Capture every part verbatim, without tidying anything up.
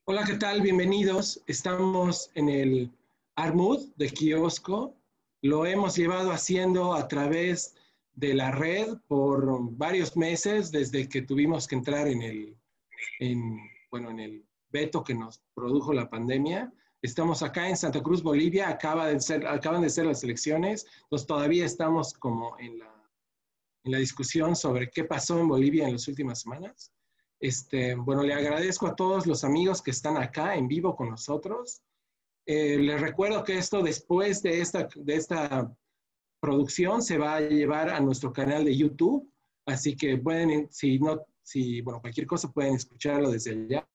Hola, ¿qué tal? Bienvenidos. Estamos en el Armud de Kiosco. Lo hemos llevado haciendo a través de la red por varios meses desde que tuvimos que entrar en el, en, bueno, en el veto que nos produjo la pandemia. Estamos acá en Santa Cruz, Bolivia. Acaba de ser, acaban de ser las elecciones. Entonces todavía estamos como en la, en la discusión sobre qué pasó en Bolivia en las últimas semanas. Este, bueno, le agradezco a todos los amigos que están acá en vivo con nosotros. Eh, les recuerdo que esto después de esta, de esta producción se va a llevar a nuestro canal de YouTube, así que pueden, si no, si, bueno, cualquier cosa pueden escucharlo desde allá.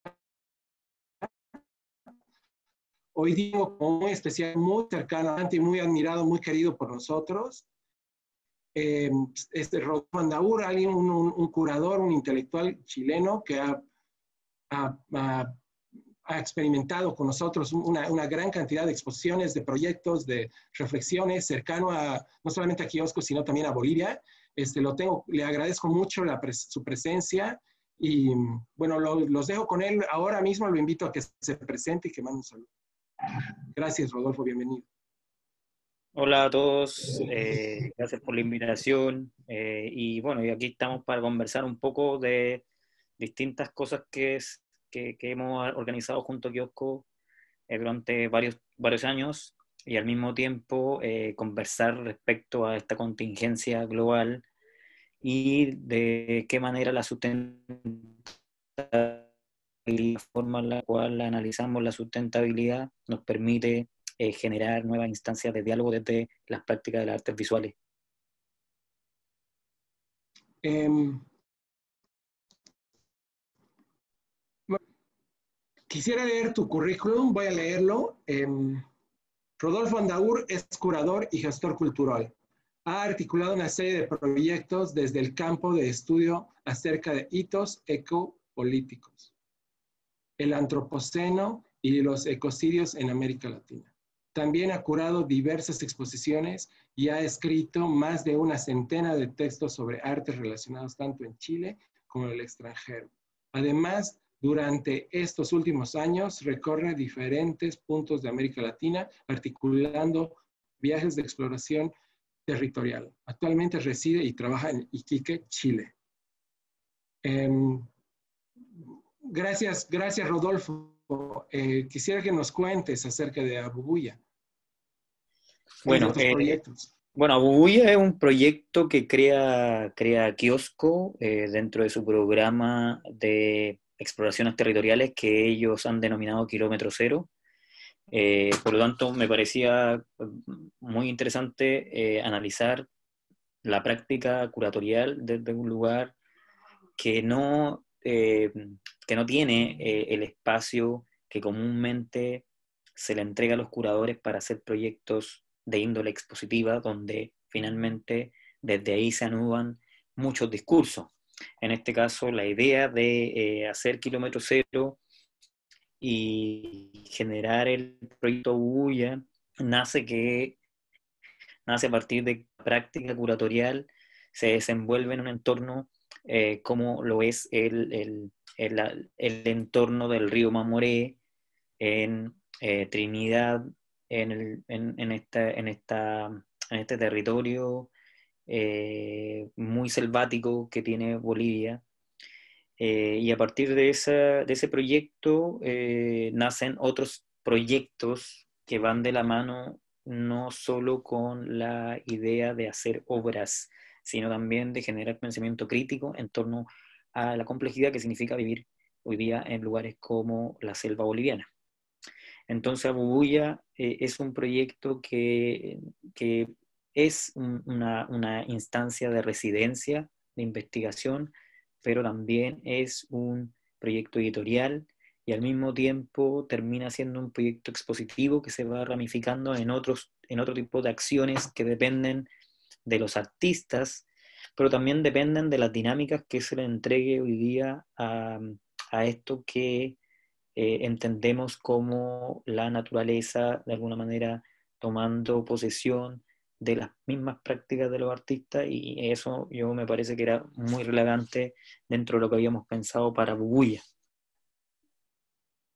Hoy digo muy especial, muy cercano y muy admirado, muy querido por nosotros. Eh, este Rodolfo Andaur, alguien, un, un, un curador, un intelectual chileno que ha, ha, ha ha experimentado con nosotros una, una, gran cantidad de exposiciones, de proyectos, de reflexiones, cercano a no solamente a Kiosco, sino también a Bolivia. Este, lo tengo, le agradezco mucho la, su presencia y bueno, lo, los dejo con él. Ahora mismo lo invito a que se presente y que mande un saludo. Gracias, Rodolfo, bienvenido. Hola a todos, eh, gracias por la invitación eh, y bueno, y aquí estamos para conversar un poco de distintas cosas que, es, que, que hemos organizado junto a Kiosco eh, durante varios, varios años y al mismo tiempo eh, conversar respecto a esta contingencia global y de qué manera la sustentabilidad, la forma en la cual analizamos la sustentabilidad nos permite eh, generar nuevas instancias de diálogo desde las prácticas de las artes visuales. Eh, quisiera leer tu currículum, voy a leerlo. Eh, Rodolfo Andaur es curador y gestor cultural. Ha articulado una serie de proyectos desde el campo de estudio acerca de hitos ecopolíticos, el antropoceno y los ecocidios en América Latina. También ha curado diversas exposiciones y ha escrito más de una centena de textos sobre artes relacionados tanto en Chile como en el extranjero. Además, durante estos últimos años recorre diferentes puntos de América Latina, articulando viajes de exploración territorial. Actualmente reside y trabaja en Iquique, Chile. Eh, gracias, gracias Rodolfo. Eh, quisiera que nos cuentes acerca de Abubuya y de Bueno, otros eh, proyectos. bueno, Abubuya es un proyecto que crea, crea Kiosco eh, dentro de su programa de exploraciones territoriales que ellos han denominado Kilómetro Cero. Eh, por lo tanto, me parecía muy interesante eh, analizar la práctica curatorial desde un lugar que no, eh, que no tiene eh, el espacio que comúnmente se le entrega a los curadores para hacer proyectos de índole expositiva, donde finalmente desde ahí se anudan muchos discursos. En este caso, la idea de eh, hacer kilómetro cero y generar el proyecto Buya nace que nace a partir de la práctica curatorial, se desenvuelve en un entorno eh, como lo es el, el, el, el, entorno del río Mamoré, en eh, Trinidad, en, el, en, en, esta, en, esta, en este territorio eh, muy selvático que tiene Bolivia. Eh, y a partir de, esa, de ese proyecto eh, nacen otros proyectos que van de la mano no solo con la idea de hacer obras, sino también de generar pensamiento crítico en torno a la complejidad que significa vivir hoy día en lugares como la selva boliviana. Entonces, Abubuya eh, es un proyecto que, que es un, una, una instancia de residencia, de investigación, pero también es un proyecto editorial y al mismo tiempo termina siendo un proyecto expositivo que se va ramificando en, otros, en otro tipo de acciones que dependen de los artistas, pero también dependen de las dinámicas que se le entregue hoy día a, a esto que eh, entendemos como la naturaleza, de alguna manera, tomando posesión de las mismas prácticas de los artistas, y eso yo me parece que era muy relevante dentro de lo que habíamos pensado para Bubuya.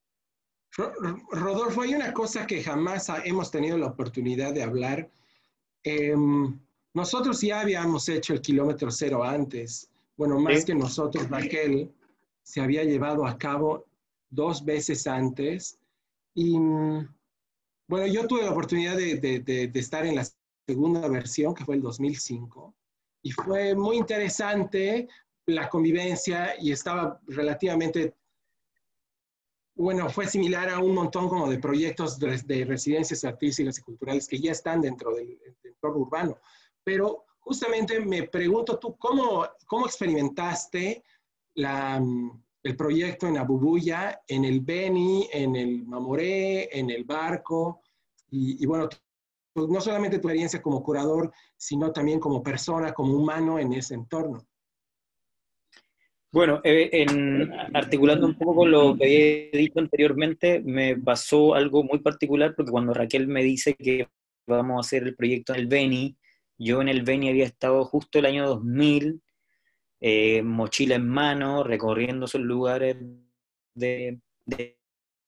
Rodolfo, hay una cosa que jamás hemos tenido la oportunidad de hablar. Eh, nosotros ya habíamos hecho el kilómetro cero antes. Bueno, más Sí. que nosotros, Raquel se había llevado a cabo dos veces antes. Y bueno, yo tuve la oportunidad de, de, de, de estar en la segunda versión, que fue el dos mil cinco, y fue muy interesante la convivencia y estaba relativamente, bueno, fue similar a un montón como de proyectos de, de residencias artísticas y culturales que ya están dentro del, del entorno urbano. Pero justamente me pregunto tú, ¿cómo, cómo experimentaste la, el proyecto en Abubuya, en el Beni, en el Mamoré, en el Barco? Y, y bueno, tú, no solamente tu experiencia como curador, sino también como persona, como humano en ese entorno. Bueno, eh, en, articulando un poco con lo que había dicho anteriormente, me pasó algo muy particular porque cuando Raquel me dice que vamos a hacer el proyecto en el Beni, yo en el Beni había estado justo el año dos mil, eh, mochila en mano, recorriendo esos lugares de, de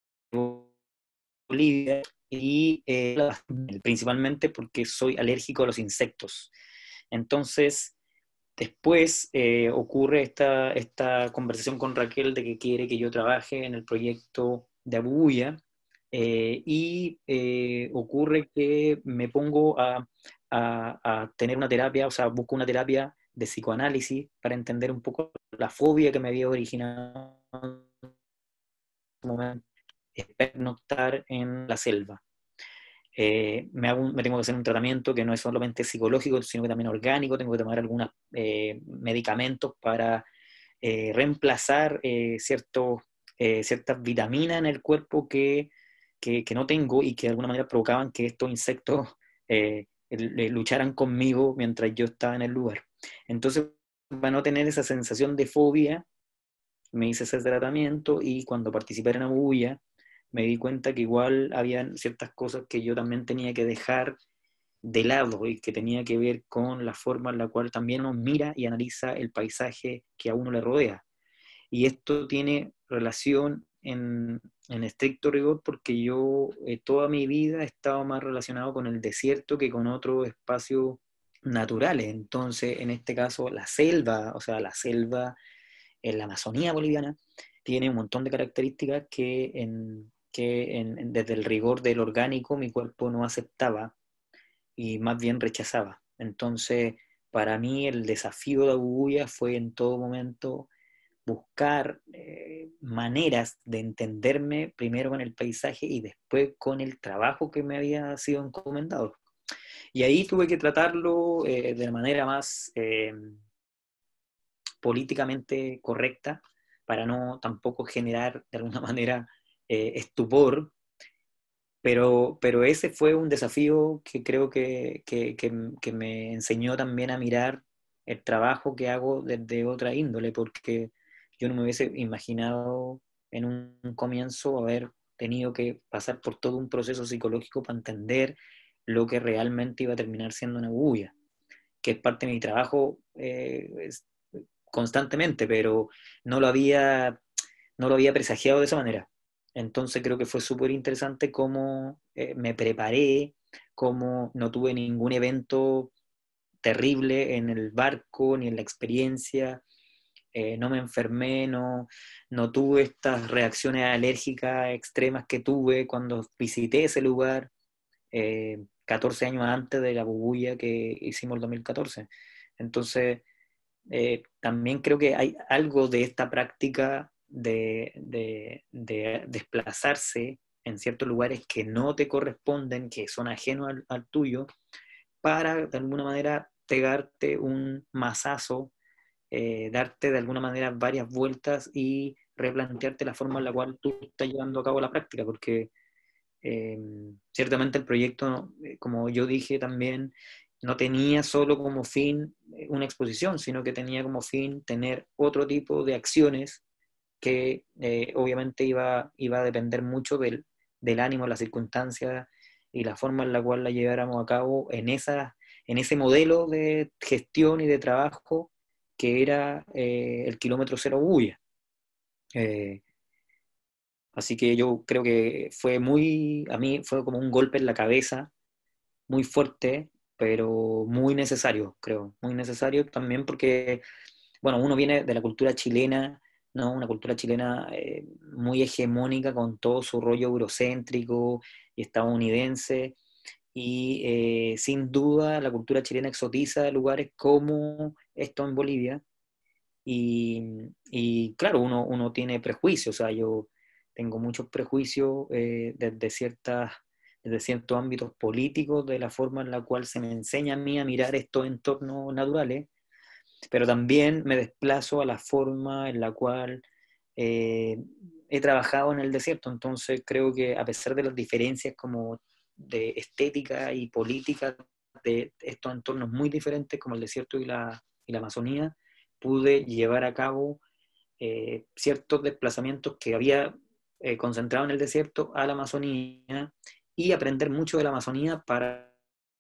Bolivia y eh, principalmente porque soy alérgico a los insectos. Entonces, después eh, ocurre esta, esta conversación con Raquel de que quiere que yo trabaje en el proyecto de Abubuya, eh, y eh, ocurre que me pongo a, a, a tener una terapia, o sea, busco una terapia de psicoanálisis para entender un poco la fobia que me había originado en ese momento, pernoctar en la selva. Eh, me, hago, me, tengo que hacer un tratamiento que no es solamente psicológico, sino que también orgánico, tengo que tomar algunos eh, medicamentos para eh, reemplazar eh, ciertos, eh, ciertas vitaminas en el cuerpo que, que, que, no tengo y que de alguna manera provocaban que estos insectos eh, lucharan conmigo mientras yo estaba en el lugar. Entonces, para no tener esa sensación de fobia, me hice ese tratamiento y cuando participé en Abuya, me di cuenta que igual había ciertas cosas que yo también tenía que dejar de lado y que tenía que ver con la forma en la cual también uno mira y analiza el paisaje que a uno le rodea. Y esto tiene relación en, en estricto rigor porque yo eh, toda mi vida he estado más relacionado con el desierto que con otros espacios naturales. Entonces, en este caso, la selva, o sea, la selva en la Amazonía boliviana, tiene un montón de características que, en, que en, en, desde el rigor del orgánico mi cuerpo no aceptaba y más bien rechazaba. Entonces, para mí el desafío de Abubuya fue en todo momento buscar eh, maneras de entenderme primero con el paisaje y después con el trabajo que me había sido encomendado. Y ahí tuve que tratarlo eh, de la manera más eh, políticamente correcta para no tampoco generar de alguna manera eh, estupor, pero, pero ese fue un desafío que creo que, que, que, que me enseñó también a mirar el trabajo que hago desde otra índole, porque yo no me hubiese imaginado en un comienzo haber tenido que pasar por todo un proceso psicológico para entender lo que realmente iba a terminar siendo una bulla, que es parte de mi trabajo eh, es, constantemente, pero no lo había, no lo había presagiado de esa manera. Entonces creo que fue súper interesante cómo eh, me preparé, cómo no tuve ningún evento terrible en el barco ni en la experiencia, eh, no me enfermé, no, no tuve estas reacciones alérgicas extremas que tuve cuando visité ese lugar eh, catorce años antes de la bubulla que hicimos el dos mil catorce. Entonces, eh, también creo que hay algo de esta práctica de, de, de, desplazarse en ciertos lugares que no te corresponden, que son ajenos al, al tuyo, para de alguna manera pegarte un mazazo, eh, darte de alguna manera varias vueltas y replantearte la forma en la cual tú estás llevando a cabo la práctica, porque eh, ciertamente el proyecto, eh, como yo dije también, no tenía solo como fin eh, una exposición, sino que tenía como fin tener otro tipo de acciones que eh, obviamente iba, iba a depender mucho del, del ánimo, las circunstancias y la forma en la cual la lleváramos a cabo en, esa, en ese modelo de gestión y de trabajo que era eh, el kilómetro cero bulla. Eh, Así que yo creo que fue muy, a mí fue como un golpe en la cabeza, muy fuerte, pero muy necesario, creo, muy necesario también porque, bueno, uno viene de la cultura chilena, ¿no? Una cultura chilena eh, muy hegemónica con todo su rollo eurocéntrico y estadounidense, y eh, sin duda la cultura chilena exotiza lugares como esto en Bolivia, y, y claro, uno, uno tiene prejuicios, o sea, yo tengo muchos prejuicios eh, desde ciertas, desde ciertos ámbitos políticos, de la forma en la cual se me enseña a mí a mirar estos entornos naturales, pero también me desplazo a la forma en la cual eh, he trabajado en el desierto. Entonces creo que a pesar de las diferencias como de estética y política de estos entornos muy diferentes como el desierto y la, y la Amazonía, pude llevar a cabo eh, ciertos desplazamientos que había eh, concentrado en el desierto a la Amazonía, y aprender mucho de la Amazonía para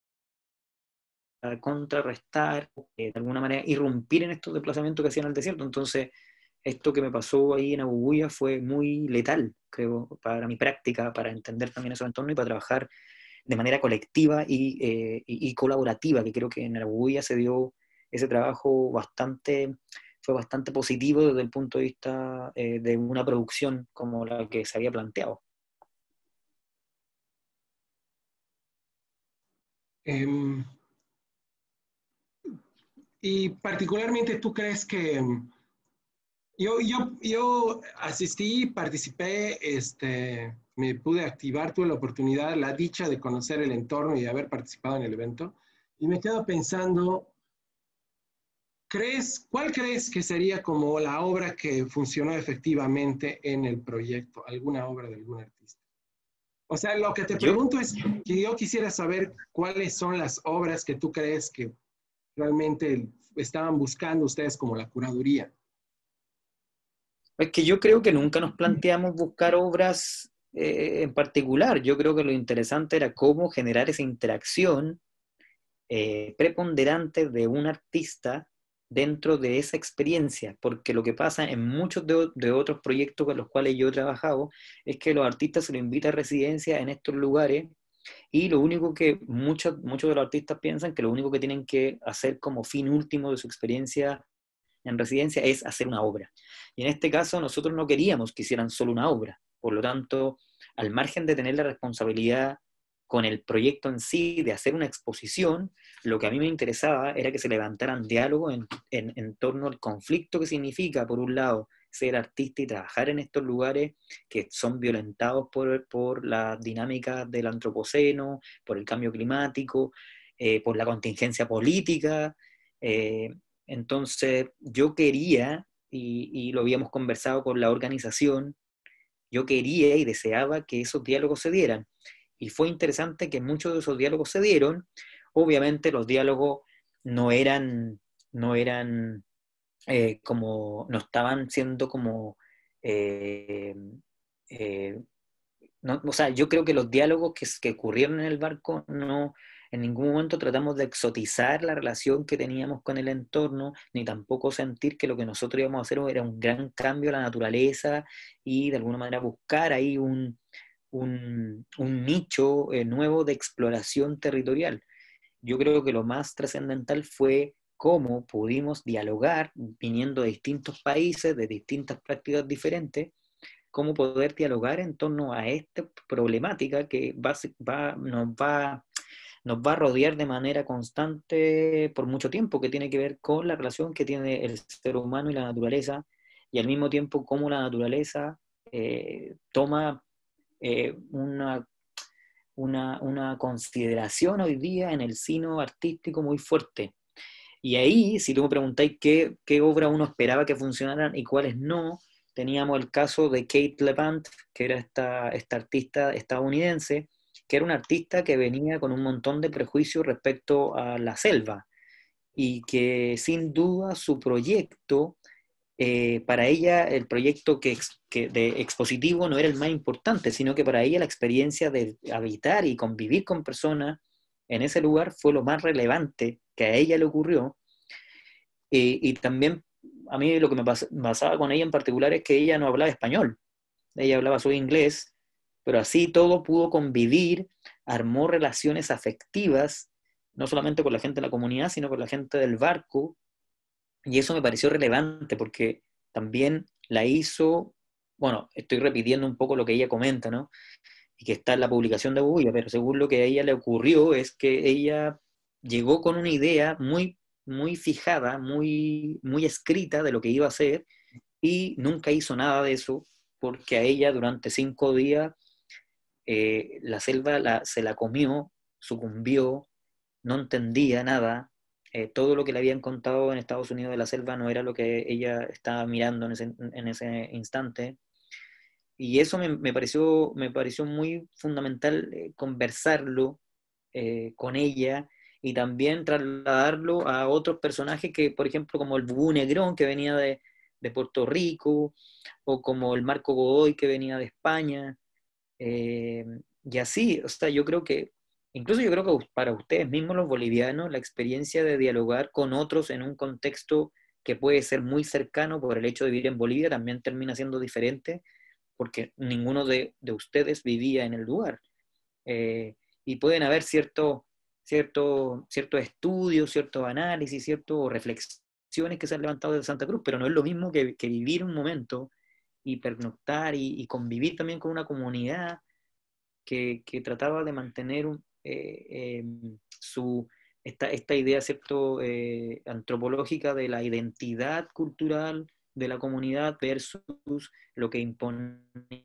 contrarrestar, eh, de alguna manera irrumpir en estos desplazamientos que hacían al desierto. Entonces, esto que me pasó ahí en Abubuya fue muy letal, creo, para mi práctica, para entender también esos entornos y para trabajar de manera colectiva y, eh, y, y colaborativa, que creo que en Abubuya se dio ese trabajo bastante, fue bastante positivo desde el punto de vista eh, de una producción como la que se había planteado. Em, y particularmente tú crees que em, yo, yo, yo asistí, participé, este, me pude activar, tuve la oportunidad, la dicha de conocer el entorno y de haber participado en el evento. Y me quedo pensando, ¿crees, cuál crees que sería como la obra que funcionó efectivamente en el proyecto? ¿Alguna obra de algún artista? O sea, lo que te Yo pregunto es que yo quisiera saber cuáles son las obras que tú crees que realmente estaban buscando ustedes como la curaduría. Es que yo creo que nunca nos planteamos buscar obras eh, en particular. Yo creo que lo interesante era cómo generar esa interacción eh, preponderante de un artista dentro de esa experiencia, porque lo que pasa en muchos de, de otros proyectos con los cuales yo he trabajado es que los artistas se los invita a residencia en estos lugares, y lo único que muchos, muchos de los artistas piensan que lo único que tienen que hacer como fin último de su experiencia en residencia es hacer una obra. Y en este caso nosotros no queríamos que hicieran solo una obra. Por lo tanto, al margen de tener la responsabilidad con el proyecto en sí de hacer una exposición, lo que a mí me interesaba era que se levantaran diálogos en, en, en torno al conflicto que significa, por un lado, ser artista y trabajar en estos lugares que son violentados por, por las dinámicas del antropoceno, por el cambio climático, eh, por la contingencia política. Eh, entonces, yo quería, y, y lo habíamos conversado con la organización, yo quería y deseaba que esos diálogos se dieran. Y fue interesante que muchos de esos diálogos se dieron. Obviamente los diálogos no eran, no eran eh, como, no estaban siendo como, eh, eh, no, o sea, yo creo que los diálogos que, que ocurrieron en el barco no, en ningún momento tratamos de exotizar la relación que teníamos con el entorno, ni tampoco sentir que lo que nosotros íbamos a hacer era un gran cambio a la naturaleza y de alguna manera buscar ahí un, un, un nicho eh, nuevo de exploración territorial. Yo creo que lo más trascendental fue cómo pudimos dialogar viniendo de distintos países, de distintas prácticas diferentes, cómo poder dialogar en torno a esta problemática que va, va, nos, va, nos va a rodear de manera constante por mucho tiempo, que tiene que ver con la relación que tiene el ser humano y la naturaleza, y al mismo tiempo cómo la naturaleza eh, toma eh, una, una, una consideración hoy día en el sino artístico muy fuerte. Y ahí, si tú me preguntáis qué, qué obra uno esperaba que funcionaran y cuáles no, teníamos el caso de Kate LeVant, que era esta, esta artista estadounidense, que era una artista que venía con un montón de prejuicios respecto a la selva, y que sin duda su proyecto, eh, para ella el proyecto que, que de expositivo no era el más importante, sino que para ella la experiencia de habitar y convivir con personas en ese lugar fue lo más relevante que a ella le ocurrió. Eh, y también a mí lo que me pas pasaba con ella en particular es que ella no hablaba español. ella hablaba su inglés, pero así todo pudo convivir, armó relaciones afectivas, no solamente con la gente de la comunidad, sino con la gente del barco, y eso me pareció relevante porque también la hizo, bueno, estoy repitiendo un poco lo que ella comenta, ¿no? Y que está en la publicación de Bulla, pero según lo que a ella le ocurrió es que ella llegó con una idea muy, muy fijada, muy, muy escrita de lo que iba a hacer y nunca hizo nada de eso porque a ella durante cinco días eh, la selva la, se la comió, sucumbió, no entendía nada. Eh, todo lo que le habían contado en Estados Unidos de la selva no era lo que ella estaba mirando en ese, en ese instante. Y eso me, me, pareció, me pareció muy fundamental eh, conversarlo eh, con ella y también trasladarlo a otros personajes que, por ejemplo, como el Bubú Negrón, que venía de, de Puerto Rico, o como el Marco Godoy, que venía de España. Eh, y así, o sea, yo creo que, incluso yo creo que para ustedes mismos los bolivianos, la experiencia de dialogar con otros en un contexto que puede ser muy cercano por el hecho de vivir en Bolivia también termina siendo diferente porque ninguno de, de ustedes vivía en el lugar. Eh, y pueden haber ciertos cierto, cierto estudios, ciertos análisis, ciertas reflexiones que se han levantado de Santa Cruz, pero no es lo mismo que, que vivir un momento y pernoctar y, y, convivir también con una comunidad que, que trataba de mantener un, eh, eh, su, esta, esta idea ¿cierto? Eh, antropológica de la identidad cultural de la comunidad versus lo que imponía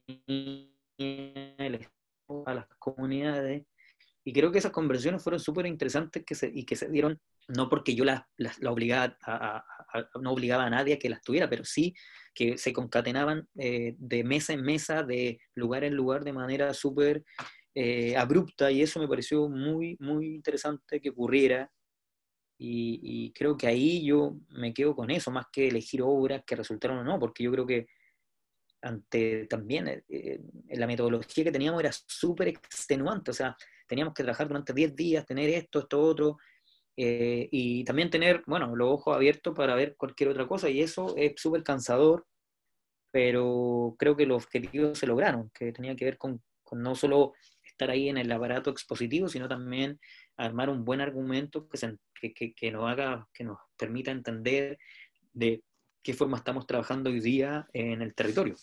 el Estado a las comunidades. Y creo que esas conversaciones fueron súper interesantes que se, y que se dieron, no porque yo las la, la obligaba a, a, a, no obligaba a nadie a que las tuviera, pero sí que se concatenaban eh, de mesa en mesa, de lugar en lugar, de manera súper eh, abrupta, y eso me pareció muy, muy interesante que ocurriera. Y, y creo que ahí yo me quedo con eso, más que elegir obras que resultaron o no, porque yo creo que ante también eh, eh, la metodología que teníamos era súper extenuante, o sea, teníamos que trabajar durante diez días, tener esto, esto, otro, eh, y también tener, bueno, los ojos abiertos para ver cualquier otra cosa, y eso es súper cansador, pero creo que los objetivos se lograron, que tenía que ver con, con no solo estar ahí en el aparato expositivo, sino también armar un buen argumento que, se, que, que, que nos haga, que nos permita entender de qué forma estamos trabajando hoy día en el territorio.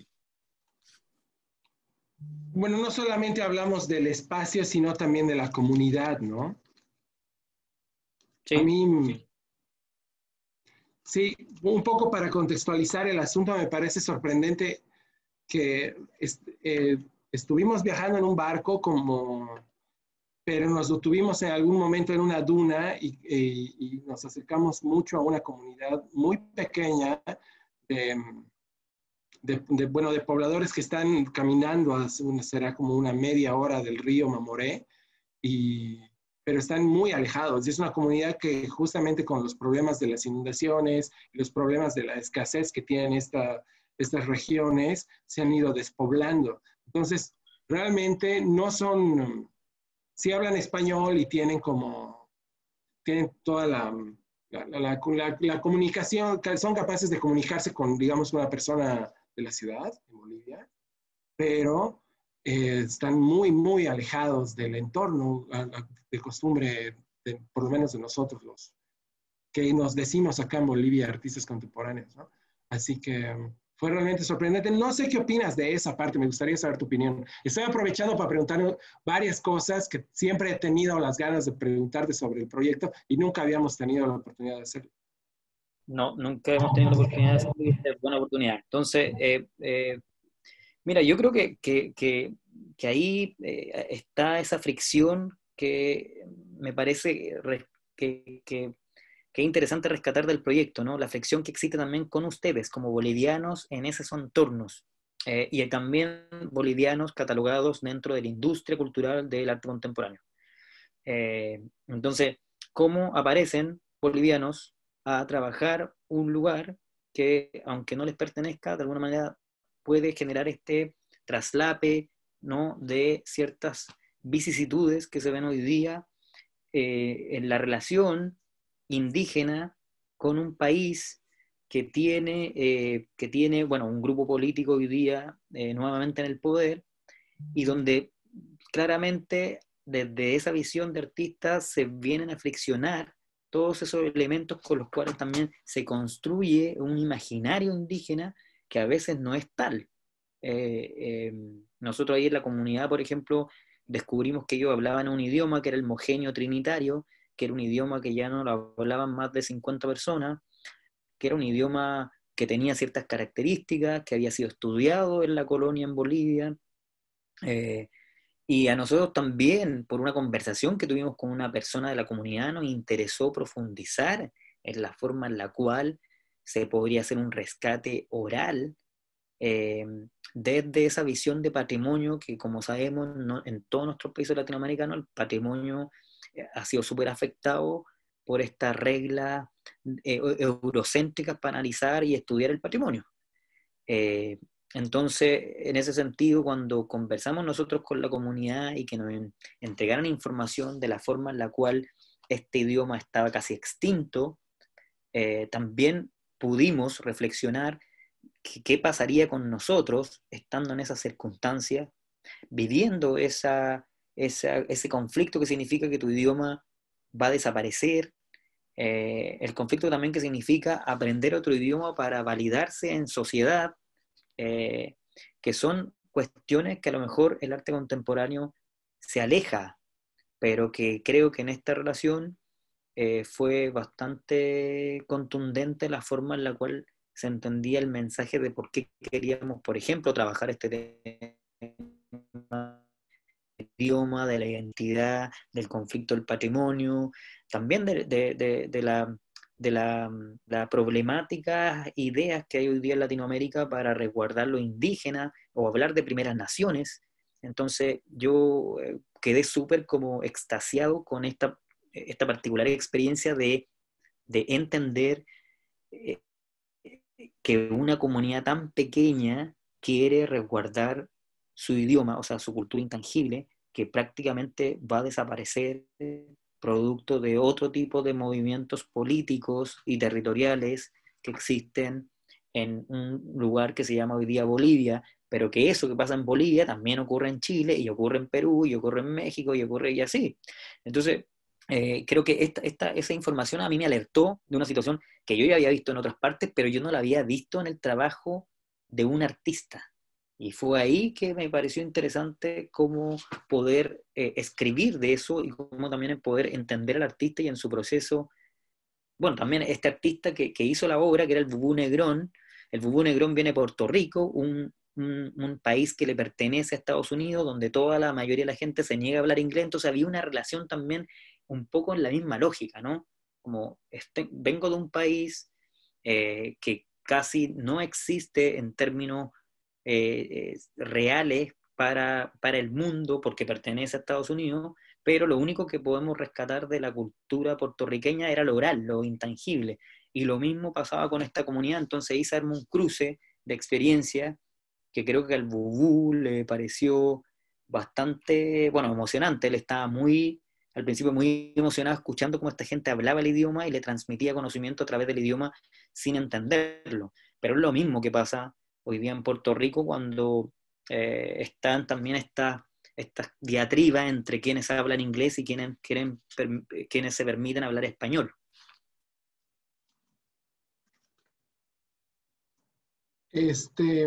Bueno, no solamente hablamos del espacio, sino también de la comunidad, ¿no? Sí, A mí, sí. sí, un poco para contextualizar el asunto, me parece sorprendente que est eh, estuvimos viajando en un barco como, pero nos detuvimos en algún momento en una duna y, y, y nos acercamos mucho a una comunidad muy pequeña de, de, de, bueno, de pobladores que están caminando, a, será como una media hora del río Mamoré, y, pero están muy alejados. Y es una comunidad que justamente con los problemas de las inundaciones y los problemas de la escasez que tienen esta, estas regiones, se han ido despoblando. Entonces, realmente no son, sí hablan español y tienen como, tienen toda la, la, la, la, la comunicación, son capaces de comunicarse con, digamos, una persona de la ciudad, en Bolivia, pero eh, están muy, muy alejados del entorno a, a, de costumbre, de, por lo menos de nosotros, los que nos decimos acá en Bolivia, artistas contemporáneos, ¿no? Así que um, fue realmente sorprendente. No sé qué opinas de esa parte, me gustaría saber tu opinión. Estoy aprovechando para preguntar varias cosas que siempre he tenido las ganas de preguntarte sobre el proyecto y nunca habíamos tenido la oportunidad de hacerlo. No, nunca hemos tenido la oportunidad de hacerlo y esta es buena oportunidad. Entonces, eh, eh, mira, yo creo que, que, que, que ahí eh, está esa fricción que me parece que, que, que es interesante rescatar del proyecto, ¿no? La fricción que existe también con ustedes como bolivianos en esos entornos eh, y también bolivianos catalogados dentro de la industria cultural del arte contemporáneo. Eh, entonces, ¿cómo aparecen bolivianos a trabajar un lugar que, aunque no les pertenezca, de alguna manera puede generar este traslape, ¿no? De ciertas vicisitudes que se ven hoy día eh, en la relación indígena con un país que tiene, eh, que tiene bueno, un grupo político hoy día eh, nuevamente en el poder, y donde claramente desde esa visión de artistas se vienen a friccionar todos esos elementos con los cuales también se construye un imaginario indígena que a veces no es tal. Eh, eh, nosotros ahí en la comunidad, por ejemplo, descubrimos que ellos hablaban un idioma que era el mojenio trinitario, que era un idioma que ya no lo hablaban más de cincuenta personas, que era un idioma que tenía ciertas características, que había sido estudiado en la colonia en Bolivia, eh, y a nosotros también, por una conversación que tuvimos con una persona de la comunidad, nos interesó profundizar en la forma en la cual se podría hacer un rescate oral eh, desde esa visión de patrimonio que, como sabemos, no, en todos nuestros países latinoamericanos el patrimonio eh, ha sido súper afectado por estas reglas eh, eurocéntricas para analizar y estudiar el patrimonio. Eh, entonces, en ese sentido, cuando conversamos nosotros con la comunidad y que nos en, entregaron información de la forma en la cual este idioma estaba casi extinto, eh, también pudimos reflexionar qué, qué pasaría con nosotros estando en esas circunstancias, viviendo esa, esa, ese conflicto que significa que tu idioma va a desaparecer, eh, el conflicto también que significa aprender otro idioma para validarse en sociedad, eh, que son cuestiones que a lo mejor el arte contemporáneo se aleja, pero que creo que en esta relación eh, fue bastante contundente la forma en la cual se entendía el mensaje de por qué queríamos, por ejemplo, trabajar este tema del idioma, de la identidad, del conflicto del patrimonio, también de, de, de, de la de la, la problemática, ideas que hay hoy día en Latinoamérica para resguardar lo indígena o hablar de primeras naciones. Entonces yo eh, quedé súper como extasiado con esta, esta particular experiencia de, de entender eh, que una comunidad tan pequeña quiere resguardar su idioma, o sea, su cultura intangible, que prácticamente va a desaparecer producto de otro tipo de movimientos políticos y territoriales que existen en un lugar que se llama hoy día Bolivia, pero que eso que pasa en Bolivia también ocurre en Chile, y ocurre en Perú, y ocurre en México, y ocurre y así. Entonces, eh, creo que esta, esta, esa información a mí me alertó de una situación que yo ya había visto en otras partes, pero yo no la había visto en el trabajo de un artista. Y fue ahí que me pareció interesante cómo poder eh, escribir de eso y cómo también poder entender al artista y en su proceso. Bueno, también este artista que, que hizo la obra, que era el Bubú Negrón. El Bubú Negrón viene de Puerto Rico, un, un, un país que le pertenece a Estados Unidos, donde toda la mayoría de la gente se niega a hablar inglés, entonces había una relación también un poco en la misma lógica, ¿no? Como este, vengo de un país eh, que casi no existe en términos eh, eh, reales para, para el mundo porque pertenece a Estados Unidos, pero lo único que podemos rescatar de la cultura puertorriqueña era lo oral, lo intangible. Y lo mismo pasaba con esta comunidad, entonces ahí se armó un cruce de experiencia que creo que al Bubú le pareció bastante, bueno, emocionante. Él estaba muy, al principio muy emocionado escuchando cómo esta gente hablaba el idioma y le transmitía conocimiento a través del idioma sin entenderlo. Pero es lo mismo que pasa hoy día en Puerto Rico cuando eh, están también estas estas diatribas entre quienes hablan inglés y quienes, quieren, quienes se permiten hablar español. Este,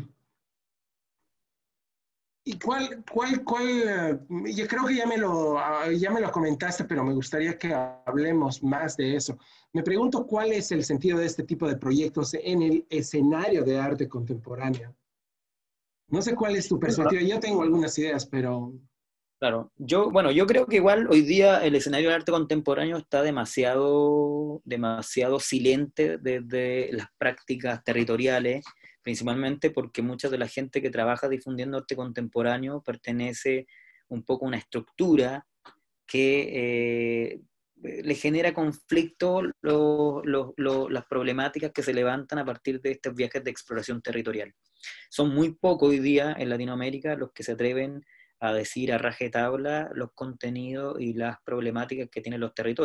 ¿y cuál, cuál, cuál? Yo creo que ya me lo, ya me lo comentaste, pero me gustaría que hablemos más de eso. Me pregunto cuál es el sentido de este tipo de proyectos en el escenario de arte contemporáneo. No sé cuál es tu perspectiva. Yo tengo algunas ideas, pero... Claro, yo, bueno, yo creo que igual hoy día el escenario del arte contemporáneo está demasiado, demasiado silente desde las prácticas territoriales, principalmente porque mucha de la gente que trabaja difundiendo arte contemporáneo pertenece un poco a una estructura que eh, le genera conflicto lo, lo, lo, las problemáticas que se levantan a partir de estos viajes de exploración territorial. Son muy pocos hoy día en Latinoamérica los que se atreven a decir a rajatabla los contenidos y las problemáticas que tienen los territorios.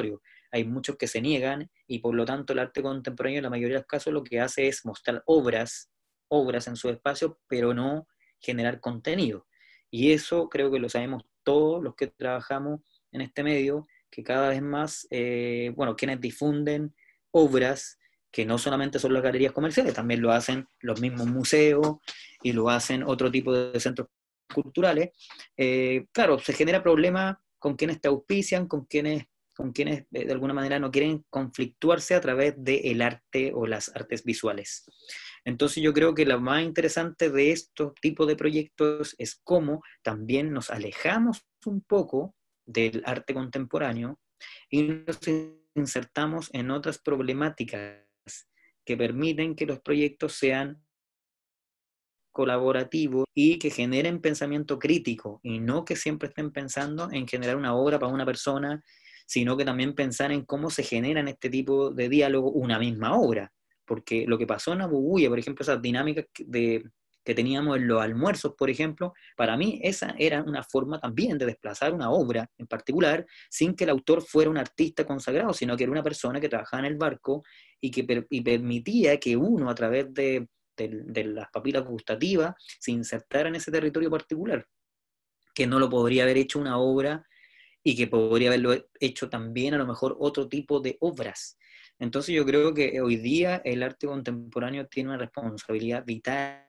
hay muchos que se niegan, y por lo tanto el arte contemporáneo en la mayoría de los casos lo que hace es mostrar obras, obras en su espacio, pero no generar contenido. Y eso creo que lo sabemos todos los que trabajamos en este medio, que cada vez más, eh, bueno, quienes difunden obras, que no solamente son las galerías comerciales, también lo hacen los mismos museos y lo hacen otro tipo de centros culturales. Eh, claro, se genera problema con quienes te auspician, con quienes, con quienes eh, de alguna manera no quieren conflictuarse a través del arte o las artes visuales. Entonces yo creo que lo más interesante de estos tipos de proyectos es cómo también nos alejamos un poco del arte contemporáneo y nos insertamos en otras problemáticas que permiten que los proyectos sean colaborativos y que generen pensamiento crítico, y no que siempre estén pensando en generar una obra para una persona, sino que también pensar en cómo se genera en este tipo de diálogo una misma obra. Porque lo que pasó en Abu Buya, por ejemplo, esas dinámicas de, que teníamos en los almuerzos, por ejemplo, para mí esa era una forma también de desplazar una obra en particular, sin que el autor fuera un artista consagrado, sino que era una persona que trabajaba en el barco y que per, y permitía que uno, a través de, de, de las papilas gustativas, se insertara en ese territorio particular, que no lo podría haber hecho una obra y que podría haberlo hecho también a lo mejor otro tipo de obras. Entonces yo creo que hoy día el arte contemporáneo tiene una responsabilidad vital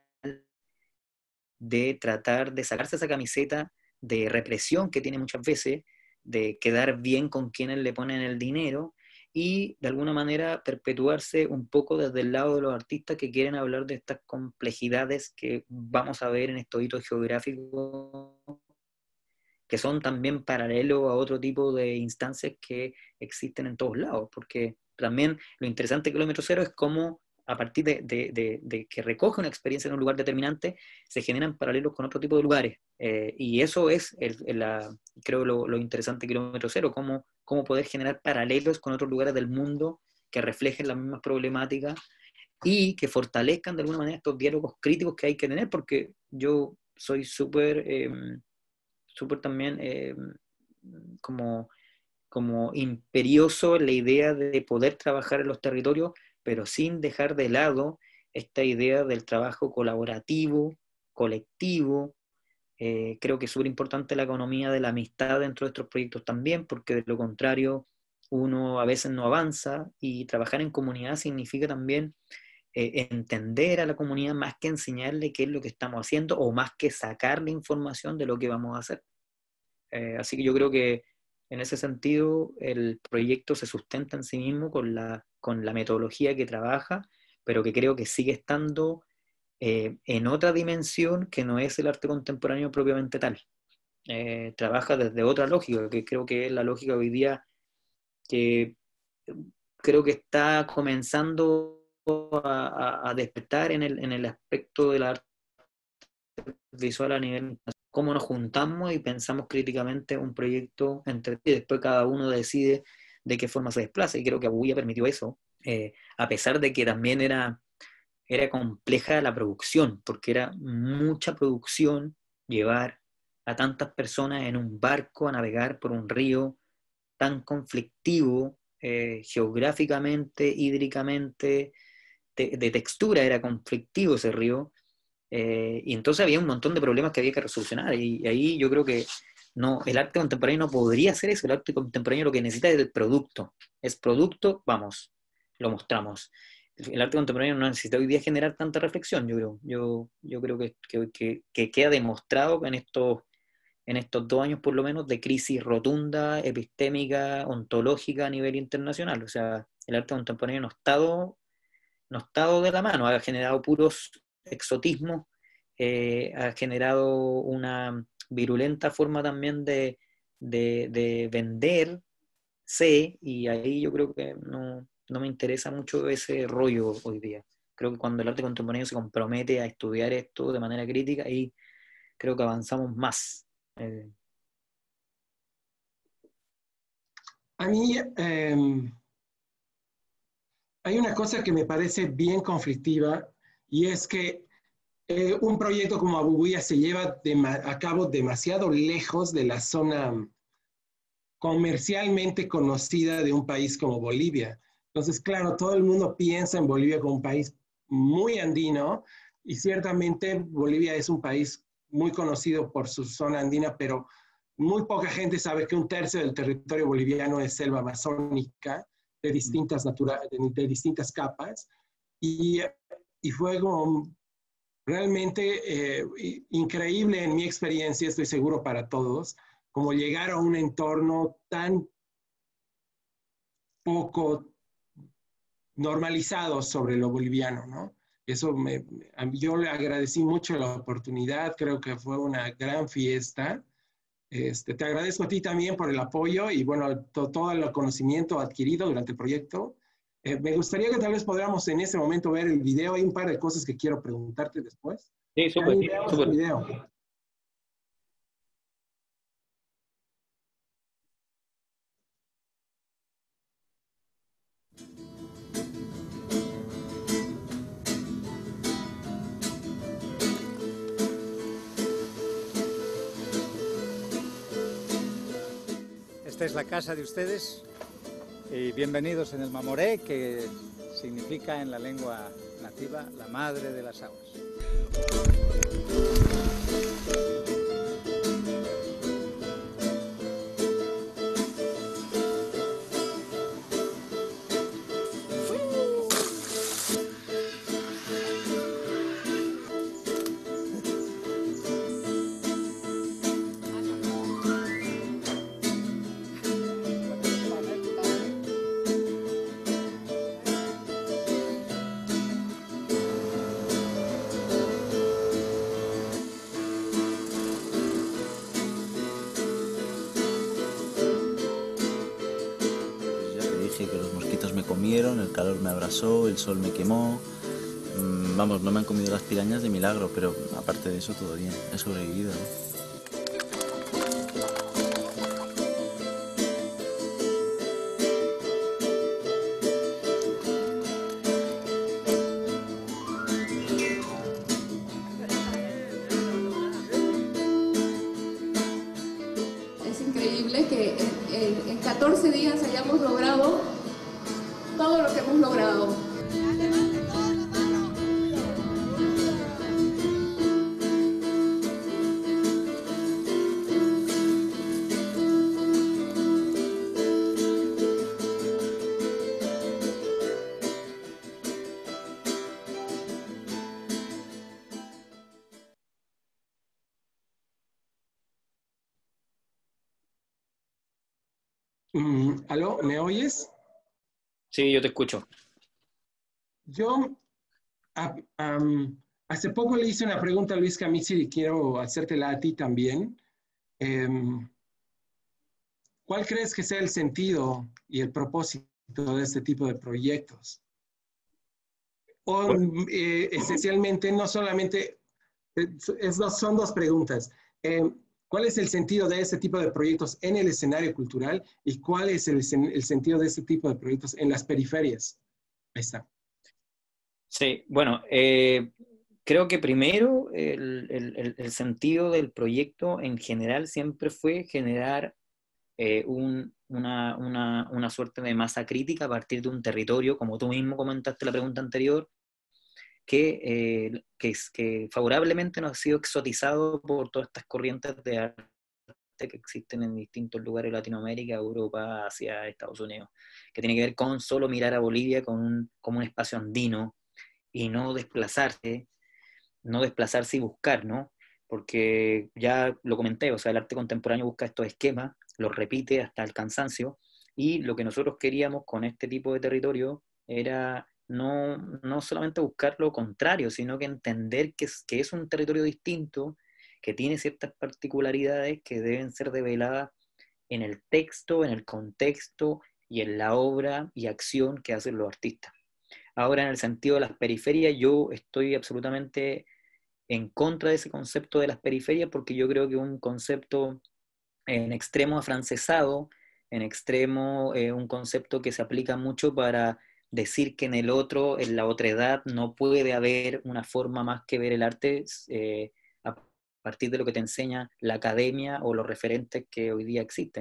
de tratar de sacarse esa camiseta de represión que tiene muchas veces, de quedar bien con quienes le ponen el dinero y de alguna manera perpetuarse un poco desde el lado de los artistas que quieren hablar de estas complejidades que vamos a ver en estos hitos geográficos, que son también paralelos a otro tipo de instancias que existen en todos lados, porque también lo interesante de Kilómetro Cero es cómo a partir de, de, de, de que recoge una experiencia en un lugar determinante, se generan paralelos con otro tipo de lugares. Eh, y eso es, el, el, la, creo, lo, lo interesante de Kilómetro Cero, cómo, cómo poder generar paralelos con otros lugares del mundo que reflejen las mismas problemáticas y que fortalezcan de alguna manera estos diálogos críticos que hay que tener, porque yo soy súper... Eh, súper también eh, como, como imperioso en la idea de poder trabajar en los territorios, pero sin dejar de lado esta idea del trabajo colaborativo, colectivo. Eh, creo que es súper importante la economía de la amistad dentro de estos proyectos también, porque de lo contrario uno a veces no avanza, y trabajar en comunidad significa también eh, entender a la comunidad más que enseñarle qué es lo que estamos haciendo o más que sacarle información de lo que vamos a hacer. Eh, así que yo creo que en ese sentido el proyecto se sustenta en sí mismo con la, con la metodología que trabaja, pero que creo que sigue estando eh, en otra dimensión que no es el arte contemporáneo propiamente tal. Eh, trabaja desde otra lógica, que creo que es la lógica hoy día que creo que está comenzando a, a, a despertar en el, en el aspecto del arte visual a nivel internacional. Cómo nos juntamos y pensamos críticamente un proyecto entre y después cada uno decide de qué forma se desplaza, y creo que Abu Buya permitió eso, eh, a pesar de que también era, era compleja la producción, porque era mucha producción llevar a tantas personas en un barco a navegar por un río tan conflictivo, eh, geográficamente, hídricamente, de, de textura era conflictivo ese río. Eh, y entonces había un montón de problemas que había que resolucionar, y, y ahí yo creo que no, el arte contemporáneo no podría hacer eso. El arte contemporáneo lo que necesita es el producto. Es producto, vamos, lo mostramos. El, el arte contemporáneo no necesita hoy día generar tanta reflexión, yo creo. Yo, yo creo que, que, que, que queda demostrado en estos, en estos dos años por lo menos de crisis rotunda, epistémica, ontológica a nivel internacional. O sea, el arte contemporáneo no ha estado, no ha estado de la mano, ha generado puros exotismo, eh, ha generado una virulenta forma también de, de, de venderse, y ahí yo creo que no, no me interesa mucho ese rollo hoy día. Creo que cuando el arte contemporáneo se compromete a estudiar esto de manera crítica, ahí creo que avanzamos más. Eh, A mí eh, hay una cosa que me parece bien conflictiva, y es que eh, un proyecto como Abu Buya se lleva de, a cabo demasiado lejos de la zona comercialmente conocida de un país como Bolivia. Entonces, claro, todo el mundo piensa en Bolivia como un país muy andino, y ciertamente Bolivia es un país muy conocido por su zona andina, pero muy poca gente sabe que un tercio del territorio boliviano es selva amazónica de distintas, natura, de, de distintas capas, y, y fue como realmente eh, increíble en mi experiencia, estoy seguro para todos, como llegar a un entorno tan poco normalizado sobre lo boliviano, ¿no? Eso me, yo le agradecí mucho la oportunidad, creo que fue una gran fiesta. Este, te agradezco a ti también por el apoyo y bueno, to, todo el conocimiento adquirido durante el proyecto. Eh, me gustaría que tal vez podamos en ese momento ver el video. Hay un par de cosas que quiero preguntarte después. Sí, súper, Ahí veamos súper. el video. Esta es la casa de ustedes y bienvenidos en el Mamoré, que significa en la lengua nativa la madre de las aguas. Que los mosquitos me comieron, el calor me abrasó, el sol me quemó. Vamos, no me han comido las pirañas de milagro, pero aparte de eso todo bien, he sobrevivido, ¿no? Es increíble que en, en, en catorce días hayamos logrado todo lo que hemos logrado. Mm, ¿aló? ¿Me oyes? Sí, yo te escucho. Yo a, um, hace poco le hice una pregunta a Luis Camisi y quiero hacértela a ti también. Eh, ¿Cuál crees que sea el sentido y el propósito de este tipo de proyectos? O, eh, esencialmente, no solamente, es dos, son dos preguntas. Eh, ¿Cuál es el sentido de este tipo de proyectos en el escenario cultural y cuál es el, el sentido de este tipo de proyectos en las periferias? Ahí está. Sí, bueno, eh, creo que primero el, el, el sentido del proyecto en general siempre fue generar eh, un, una, una, una suerte de masa crítica a partir de un territorio, como tú mismo comentaste en la pregunta anterior, que, eh, que, que favorablemente nos ha sido exotizado por todas estas corrientes de arte que existen en distintos lugares de Latinoamérica, Europa, Asia, Estados Unidos, que tiene que ver con solo mirar a Bolivia con un, como un espacio andino y no desplazarse, no desplazarse y buscar, ¿no? Porque ya lo comenté, o sea, el arte contemporáneo busca estos esquemas, los repite hasta el cansancio, y lo que nosotros queríamos con este tipo de territorio era no, no solamente buscar lo contrario, sino que entender que es, que es un territorio distinto, que tiene ciertas particularidades que deben ser develadas en el texto, en el contexto y en la obra y acción que hacen los artistas. Ahora, en el sentido de las periferias, yo estoy absolutamente en contra de ese concepto de las periferias porque yo creo que es un concepto en extremo afrancesado, en extremo eh, un concepto que se aplica mucho para decir que en el otro, en la otredad, no puede haber una forma más que ver el arte eh, a partir de lo que te enseña la academia o los referentes que hoy día existen.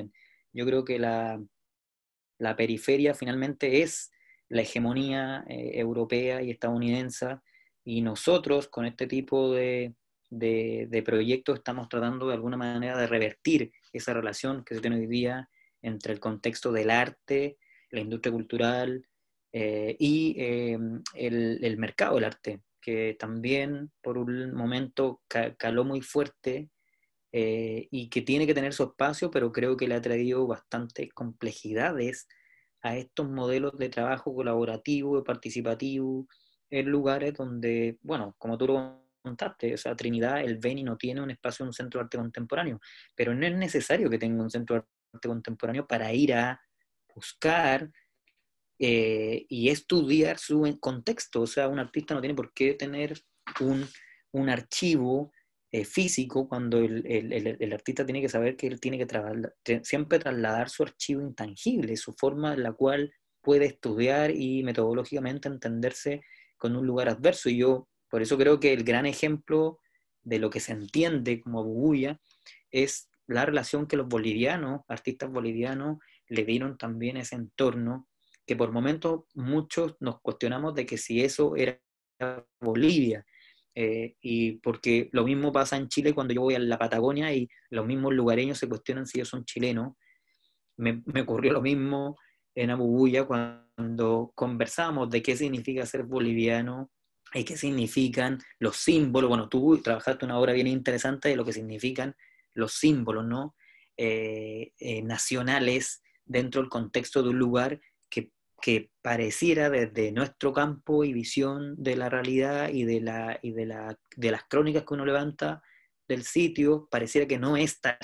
Yo creo que la, la periferia finalmente es la hegemonía eh, europea y estadounidense, y nosotros con este tipo de, de, de proyectos estamos tratando de alguna manera de revertir esa relación que se tiene hoy día entre el contexto del arte, la industria cultural eh, y eh, el, el mercado del arte, que también por un momento ca caló muy fuerte eh, y que tiene que tener su espacio, pero creo que le ha traído bastantes complejidades a estos modelos de trabajo colaborativo y participativo en lugares donde, bueno, como tú lo contaste, o sea, Trinidad, el Beni no tiene un espacio, un centro de arte contemporáneo, pero no es necesario que tenga un centro de arte contemporáneo para ir a buscar eh, y estudiar su contexto. O sea, un artista no tiene por qué tener un, un archivo eh, físico cuando el, el, el, el artista tiene que saber que él tiene que trasladar, siempre trasladar su archivo intangible, su forma en la cual puede estudiar y metodológicamente entenderse con un lugar adverso. Y yo por eso creo que el gran ejemplo de lo que se entiende como Bubuya es la relación que los bolivianos, artistas bolivianos, le dieron también a ese entorno, que por momentos muchos nos cuestionamos de que si eso era Bolivia, eh, y porque lo mismo pasa en Chile cuando yo voy a la Patagonia y los mismos lugareños se cuestionan si ellos son chilenos. Me, me ocurrió lo mismo en Abubuya cuando conversamos de qué significa ser boliviano y qué significan los símbolos. Bueno, tú trabajaste una obra bien interesante de lo que significan los símbolos, ¿no? Eh, eh, nacionales dentro del contexto de un lugar que, que pareciera desde nuestro campo y visión de la realidad y, de, la, y de, la, de las crónicas que uno levanta del sitio, pareciera que no es tal.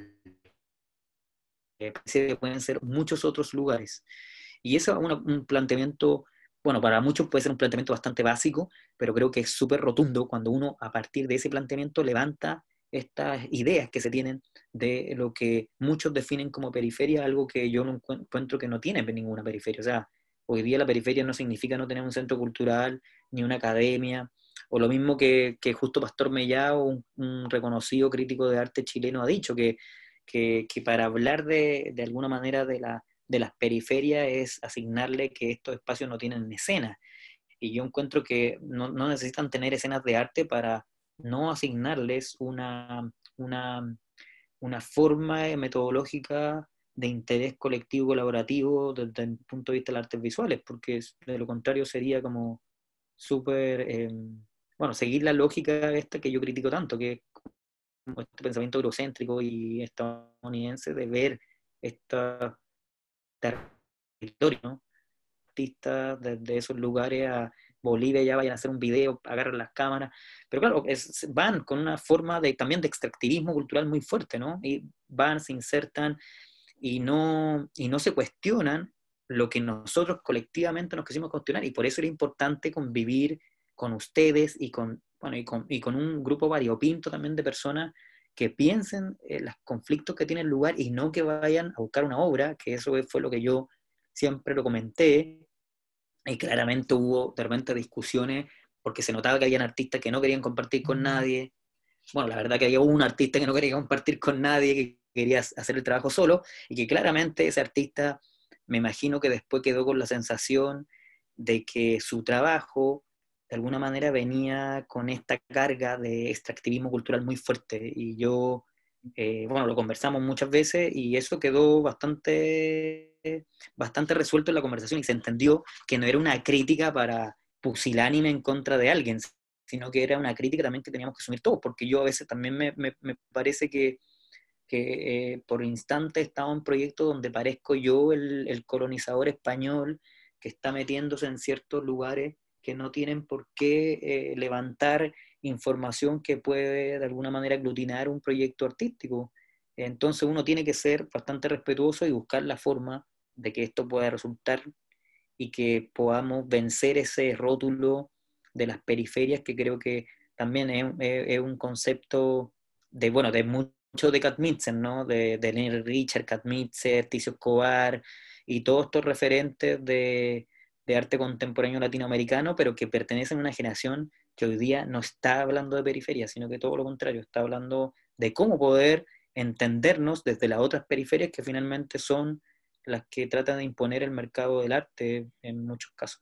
Eh, pareciera que pueden ser muchos otros lugares. Y eso es una, un planteamiento, bueno, para muchos puede ser un planteamiento bastante básico, pero creo que es súper rotundo cuando uno a partir de ese planteamiento levanta estas ideas que se tienen de lo que muchos definen como periferia, algo que yo no encuentro que no tiene ninguna periferia. O sea, hoy día la periferia no significa no tener un centro cultural, ni una academia, o lo mismo que, que justo Pastor Mellao, un, un reconocido crítico de arte chileno, ha dicho, que, que, que para hablar de, de alguna manera de, la, de las periferias es asignarle que estos espacios no tienen escena. Y yo encuentro que no, no necesitan tener escenas de arte para no asignarles una, una, una forma metodológica de interés colectivo colaborativo desde el punto de vista de las artes visuales, porque de lo contrario sería como súper, eh, bueno, seguir la lógica esta que yo critico tanto, que es como este pensamiento eurocéntrico y estadounidense de ver esta territorio, ¿no? Artistas desde esos lugares a Bolivia ya vayan a hacer un video, agarran las cámaras, pero claro, es, van con una forma de, también de extractivismo cultural muy fuerte, ¿no? Y van, se insertan y no, y no se cuestionan lo que nosotros colectivamente nos quisimos cuestionar, y por eso era importante convivir con ustedes y con, bueno, y con, y con un grupo variopinto también de personas que piensen en los conflictos que tienen lugar y no que vayan a buscar una obra, que eso fue lo que yo siempre lo comenté, y claramente hubo de repente discusiones porque se notaba que habían artistas que no querían compartir con nadie. Bueno, la verdad que había un artista que no quería compartir con nadie, que quería hacer el trabajo solo, y que claramente ese artista, me imagino que después quedó con la sensación de que su trabajo de alguna manera venía con esta carga de extractivismo cultural muy fuerte, y yo, eh, bueno, lo conversamos muchas veces y eso quedó bastante, bastante resuelto en la conversación, y se entendió que no era una crítica para pusilánime en contra de alguien, sino que era una crítica también que teníamos que asumir todos, porque yo a veces también me, me, me parece que, que eh, por instante he estado en proyectos donde parezco yo el, el colonizador español que está metiéndose en ciertos lugares que no tienen por qué eh, levantar información que puede de alguna manera aglutinar un proyecto artístico. Entonces uno tiene que ser bastante respetuoso y buscar la forma de que esto pueda resultar y que podamos vencer ese rótulo de las periferias, que creo que también es, es, es un concepto de, bueno, de mucho de Katmitsel, ¿no? De, de Lenny Richard, Katmitsel, Ticio Escobar y todos estos referentes de, de arte contemporáneo latinoamericano, pero que pertenecen a una generación que hoy día no está hablando de periferia, sino que todo lo contrario, está hablando de cómo poder entendernos desde las otras periferias que finalmente son las que tratan de imponer el mercado del arte en muchos casos.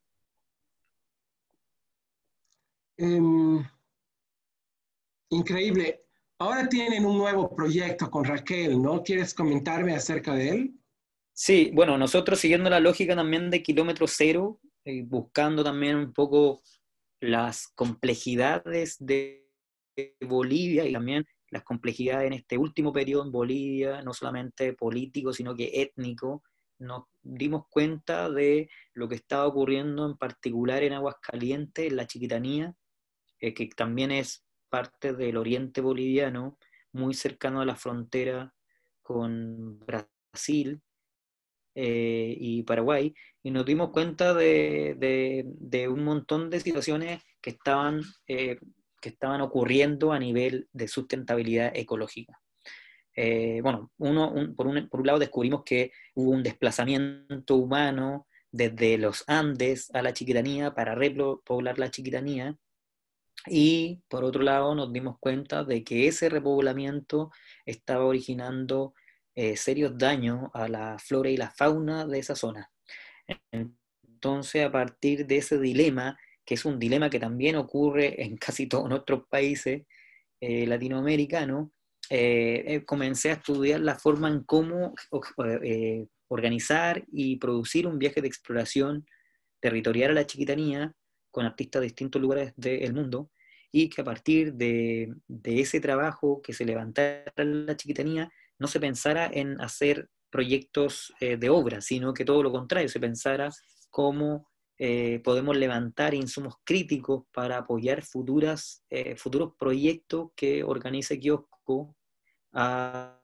Um, increíble. Ahora tienen un nuevo proyecto con Raquel, ¿no? ¿Quieres comentarme acerca de él? Sí, bueno, nosotros siguiendo la lógica también de kilómetro cero, eh, buscando también un poco las complejidades de Bolivia y también las complejidades en este último periodo en Bolivia, no solamente político, sino que étnico, nos dimos cuenta de lo que estaba ocurriendo en particular en Aguascalientes, en la Chiquitanía, eh, que también es parte del oriente boliviano, muy cercano a la frontera con Brasil eh, y Paraguay, y nos dimos cuenta de, de, de un montón de situaciones que estaban, eh, que estaban ocurriendo a nivel de sustentabilidad ecológica. Eh, bueno, uno, un, por, un, por un lado descubrimos que hubo un desplazamiento humano desde los Andes a la Chiquitanía para repoblar la Chiquitanía, y por otro lado nos dimos cuenta de que ese repoblamiento estaba originando eh, serios daños a la flora y la fauna de esa zona. Entonces, a partir de ese dilema, que es un dilema que también ocurre en casi todos nuestros países eh, latinoamericanos, eh, comencé a estudiar la forma en cómo eh, organizar y producir un viaje de exploración territorial a la Chiquitanía con artistas de distintos lugares del mundo, y que a partir de, de ese trabajo que se levantara en la Chiquitanía no se pensara en hacer proyectos eh, de obra, sino que todo lo contrario, se pensara cómo eh, podemos levantar insumos críticos para apoyar futuras, eh, futuros proyectos que organice Kiosco a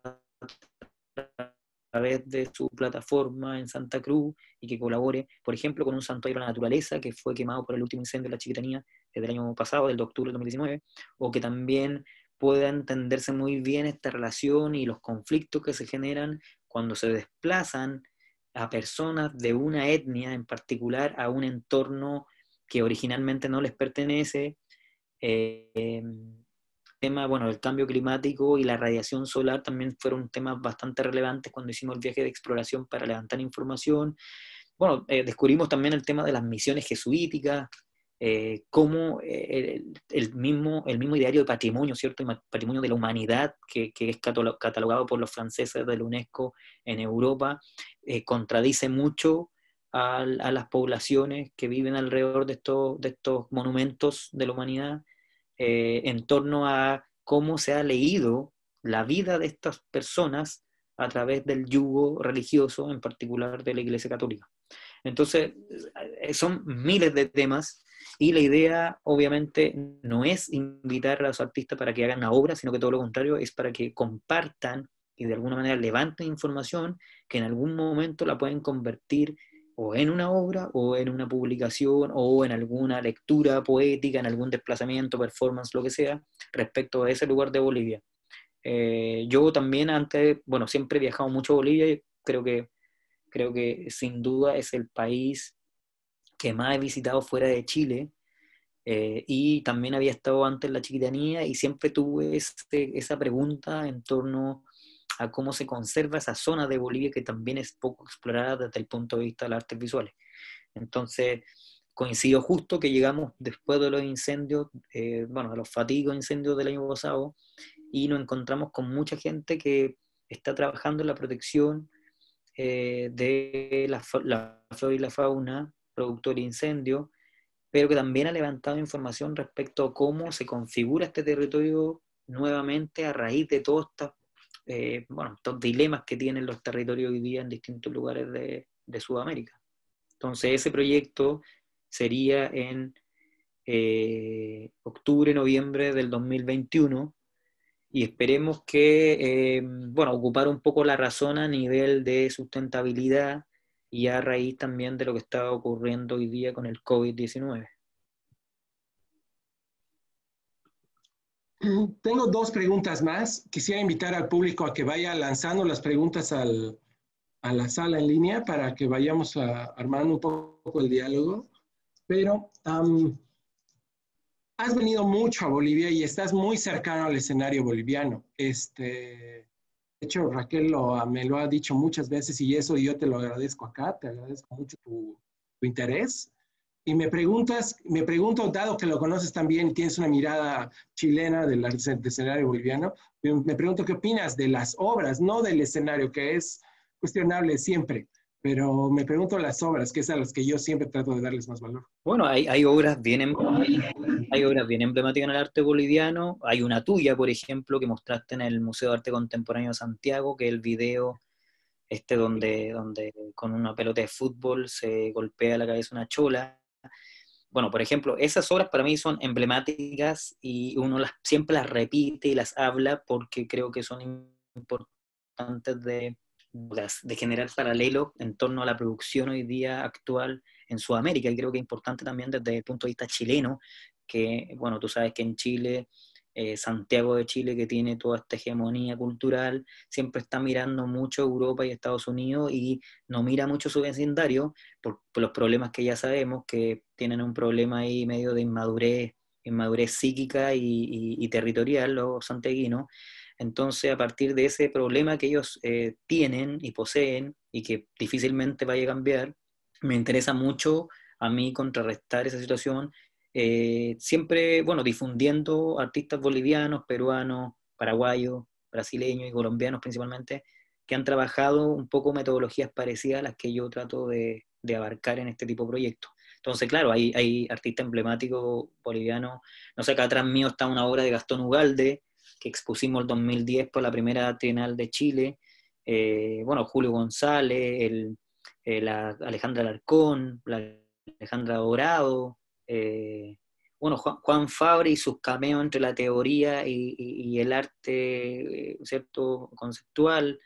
a través de su plataforma en Santa Cruz y que colabore, por ejemplo, con un santuario de la naturaleza que fue quemado por el último incendio de la Chiquitanía del año pasado, del de octubre del dos mil diecinueve, o que también pueda entenderse muy bien esta relación y los conflictos que se generan cuando se desplazan a personas de una etnia en particular a un entorno que originalmente no les pertenece. Eh, tema, bueno, el cambio climático y la radiación solar también fueron temas bastante relevantes cuando hicimos el viaje de exploración para levantar información. Bueno, eh, descubrimos también el tema de las misiones jesuíticas, eh, cómo eh, el, el, mismo, el mismo ideario de patrimonio, ¿cierto? El patrimonio de la humanidad, que, que es catalogado por los franceses de la UNESCO en Europa, eh, contradice mucho a, a las poblaciones que viven alrededor de estos, de estos monumentos de la humanidad. Eh, en torno a cómo se ha leído la vida de estas personas a través del yugo religioso, en particular de la Iglesia Católica. Entonces, son miles de temas, y la idea, obviamente, no es invitar a los artistas para que hagan una obra, sino que todo lo contrario, es para que compartan y de alguna manera levanten información que en algún momento la pueden convertir o en una obra, o en una publicación, o en alguna lectura poética, en algún desplazamiento, performance, lo que sea, respecto a ese lugar de Bolivia. Eh, yo también antes, bueno, siempre he viajado mucho a Bolivia, y creo que, creo que sin duda es el país que más he visitado fuera de Chile, eh, y también había estado antes en la Chiquitanía, y siempre tuve ese, esa pregunta en torno a cómo se conserva esa zona de Bolivia que también es poco explorada desde el punto de vista de las artes visuales. Entonces, coincidió justo que llegamos después de los incendios, eh, bueno, de los fatídicos incendios del año pasado, y nos encontramos con mucha gente que está trabajando en la protección eh, de la, la flora y la fauna, producto del incendio, pero que también ha levantado información respecto a cómo se configura este territorio nuevamente a raíz de todas estas Eh, bueno, estos dilemas que tienen los territorios hoy día en distintos lugares de, de Sudamérica. Entonces ese proyecto sería en eh, octubre, noviembre del dos mil veintiuno, y esperemos que, eh, bueno, ocupar un poco la razón a nivel de sustentabilidad y a raíz también de lo que está ocurriendo hoy día con el COVID diecinueve. Tengo dos preguntas más. Quisiera invitar al público a que vaya lanzando las preguntas al, a la sala en línea para que vayamos a, armando un poco el diálogo. Pero um, has venido mucho a Bolivia y estás muy cercano al escenario boliviano. Este, De hecho, Raquel lo, me lo ha dicho muchas veces y eso yo te lo agradezco acá, te agradezco mucho tu, tu interés. Y me preguntas, me pregunto, dado que lo conoces también y tienes una mirada chilena del, del escenario boliviano, me pregunto qué opinas de las obras, no del escenario, que es cuestionable siempre, pero me pregunto las obras, que es a las que yo siempre trato de darles más valor. Bueno, hay, hay obras bien, hay obras bien emblemáticas en el arte boliviano. Hay una tuya, por ejemplo, que mostraste en el Museo de Arte Contemporáneo de Santiago, que es el video este donde, donde con una pelota de fútbol se golpea la cabeza una chola. Bueno, por ejemplo, esas obras para mí son emblemáticas y uno las, siempre las repite y las habla porque creo que son importantes de, de generar paralelo en torno a la producción hoy día actual en Sudamérica, y creo que es importante también desde el punto de vista chileno, que, bueno, tú sabes que en Chile, eh, Santiago de Chile, que tiene toda esta hegemonía cultural, siempre está mirando mucho Europa y Estados Unidos y no mira mucho su vecindario por, por los problemas que ya sabemos, que tienen un problema ahí medio de inmadurez, inmadurez psíquica y, y, y territorial los santiaguinos. Entonces, a partir de ese problema que ellos eh, tienen y poseen y que difícilmente vaya a cambiar, me interesa mucho a mí contrarrestar esa situación, eh, siempre, bueno, difundiendo artistas bolivianos, peruanos, paraguayos, brasileños y colombianos principalmente, que han trabajado un poco metodologías parecidas a las que yo trato de, de abarcar en este tipo de proyectos. Entonces, claro, hay, hay artistas emblemáticos bolivianos. No sé, acá atrás mío está una obra de Gastón Ugalde, que expusimos el dos mil diez por la primera Trienal de Chile. Eh, bueno, Julio González, el Eh, la Alejandra Alarcón, la Alejandra Dorado, eh, bueno, Juan, Juan Fabre y sus cameos entre la teoría y, y, y el arte, eh, ¿cierto?, conceptual,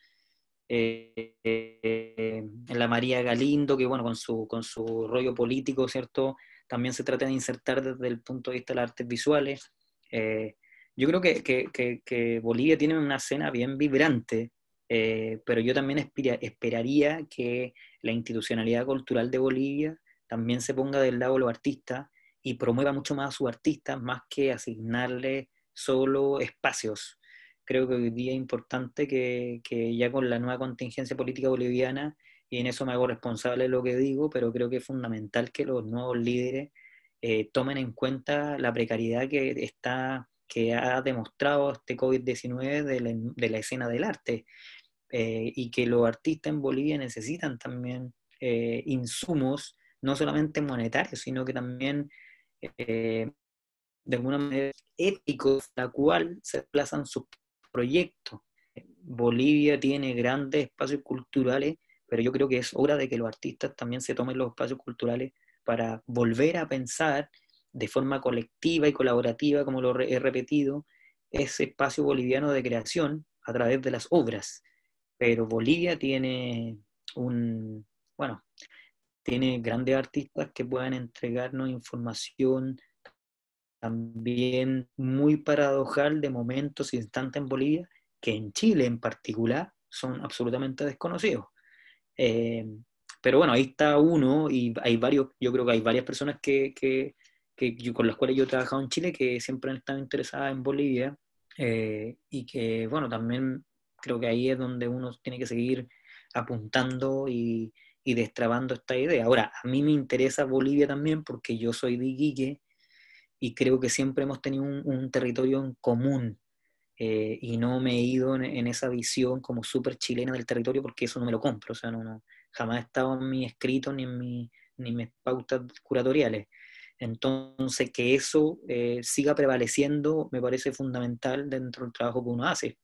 eh, eh, la María Galindo, que bueno, con su, con su rollo político, ¿cierto?, también se trata de insertar desde el punto de vista de las artes visuales. Eh, yo creo que, que, que, que Bolivia tiene una escena bien vibrante, eh, pero yo también espera, esperaría que la institucionalidad cultural de Bolivia también se ponga del lado de los artistas y promueva mucho más a sus artistas, más que asignarle solo espacios. Creo que hoy día es importante que, que ya con la nueva contingencia política boliviana, y en eso me hago responsable de lo que digo, pero creo que es fundamental que los nuevos líderes eh, tomen en cuenta la precariedad que, está, que ha demostrado este COVID diecinueve de la, de la escena del arte. Eh, y que los artistas en Bolivia necesitan también eh, insumos, no solamente monetarios, sino que también eh, de alguna manera éticos, la cual se desplazan sus proyectos. Bolivia tiene grandes espacios culturales, pero yo creo que es hora de que los artistas también se tomen los espacios culturales para volver a pensar de forma colectiva y colaborativa, como lo he repetido, ese espacio boliviano de creación a través de las obras. Pero Bolivia tiene un, bueno, tiene grandes artistas que puedan entregarnos información también muy paradojal de momentos e instantes en Bolivia, que en Chile en particular son absolutamente desconocidos. Eh, pero bueno, ahí está uno, y hay varios, yo creo que hay varias personas que, que, que yo, con las cuales yo he trabajado en Chile, que siempre han estado interesadas en Bolivia, eh, y que, bueno, también creo que ahí es donde uno tiene que seguir apuntando y, y destrabando esta idea. Ahora, a mí me interesa Bolivia también porque yo soy de Iquique y creo que siempre hemos tenido un, un territorio en común, eh, y no me he ido en, en esa visión como súper chilena del territorio porque eso no me lo compro, o sea, no, no, jamás ha estado en mi escrito ni en, mi, ni en mis pautas curatoriales. Entonces, que eso eh, siga prevaleciendo me parece fundamental dentro del trabajo que uno hace.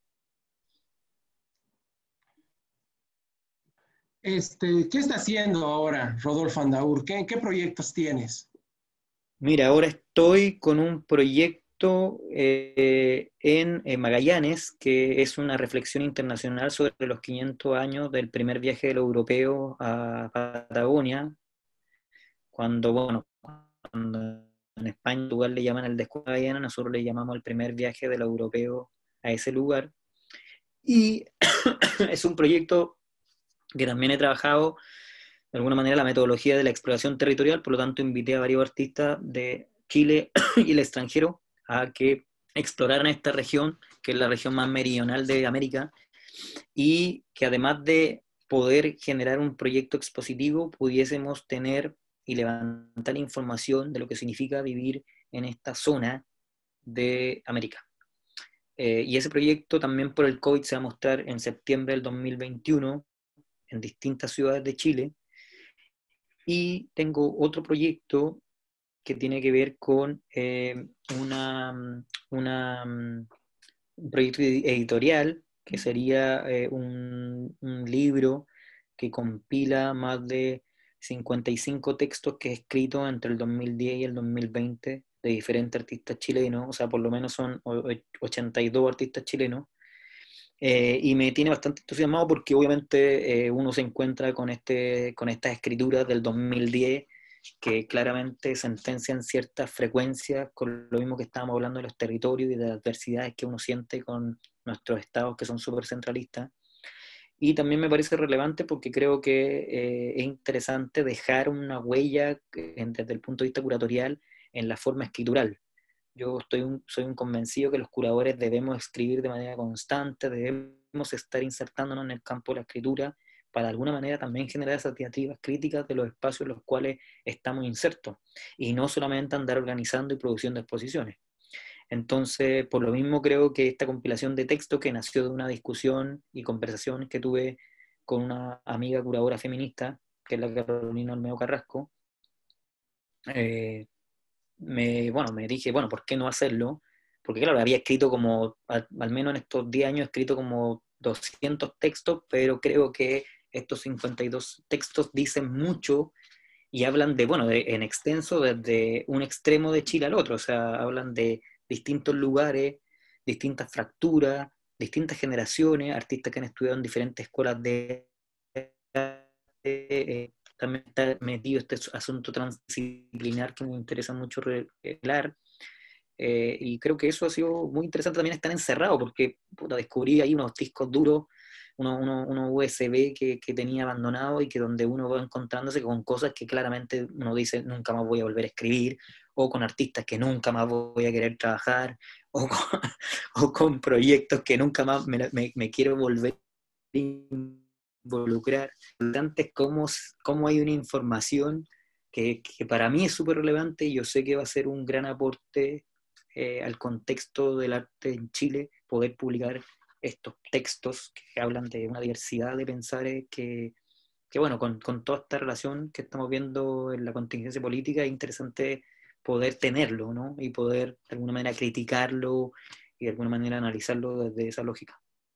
Este, ¿qué está haciendo ahora Rodolfo Andaur? ¿Qué, qué proyectos tienes? Mira, ahora estoy con un proyecto eh, en, en Magallanes, que es una reflexión internacional sobre los quinientos años del primer viaje de los europeos a Patagonia, cuando, bueno, cuando en España en lugar le llaman el descubrimiento de Magallanes, nosotros le llamamos el primer viaje de los europeos a ese lugar. Y es un proyecto que también he trabajado de alguna manera la metodología de la exploración territorial, por lo tanto invité a varios artistas de Chile y el extranjero a que exploraran esta región, que es la región más meridional de América, y que además de poder generar un proyecto expositivo, pudiésemos tener y levantar información de lo que significa vivir en esta zona de América. Eh, y ese proyecto también por el COVID se va a mostrar en septiembre del dos mil veintiuno en distintas ciudades de Chile. Y tengo otro proyecto que tiene que ver con eh, una, una, un proyecto editorial, que sería eh, un, un libro que compila más de cincuenta y cinco textos que he escrito entre el dos mil diez y el dos mil veinte de diferentes artistas chilenos, o sea, por lo menos son ochenta y dos artistas chilenos, eh, y me tiene bastante entusiasmado porque obviamente eh, uno se encuentra con, este, con estas escrituras del dos mil diez que claramente sentencian ciertas frecuencias con lo mismo que estábamos hablando de los territorios y de las adversidades que uno siente con nuestros estados que son súper centralistas. Y también me parece relevante porque creo que eh, es interesante dejar una huella eh, desde el punto de vista curatorial en la forma escritural. Yo estoy un, soy un convencido que los curadores debemos escribir de manera constante, debemos estar insertándonos en el campo de la escritura para de alguna manera también generar esas diatribas críticas de los espacios en los cuales estamos insertos, y no solamente andar organizando y produciendo exposiciones. Entonces, por lo mismo creo que esta compilación de texto que nació de una discusión y conversación que tuve con una amiga curadora feminista, que es la Carolina Olmedo Carrasco, eh, me, bueno, me dije, bueno, ¿por qué no hacerlo? Porque claro, había escrito como, al, al menos en estos diez años, he escrito como doscientos textos, pero creo que estos cincuenta y dos textos dicen mucho y hablan de, bueno, de, en extenso desde un extremo de Chile al otro, o sea, hablan de distintos lugares, distintas fracturas, distintas generaciones, artistas que han estudiado en diferentes escuelas de... Eh, también está metido este asunto transdisciplinar que me interesa mucho revelar, eh, y creo que eso ha sido muy interesante también estar encerrado, porque puta, descubrí ahí unos discos duros, unos uno, uno U S B que, que tenía abandonado y que donde uno va encontrándose con cosas que claramente uno dice nunca más voy a volver a escribir, o con artistas que nunca más voy a querer trabajar, o con, o con proyectos que nunca más me, me, me quiero volver a involucrar. Antes, cómo, cómo hay una información que, que para mí es súper relevante y yo sé que va a ser un gran aporte eh, al contexto del arte en Chile, poder publicar estos textos que hablan de una diversidad de pensares que, que bueno, con, con toda esta relación que estamos viendo en la contingencia política, es interesante poder tenerlo, ¿no? Y poder de alguna manera criticarlo y de alguna manera analizarlo desde esa lógica.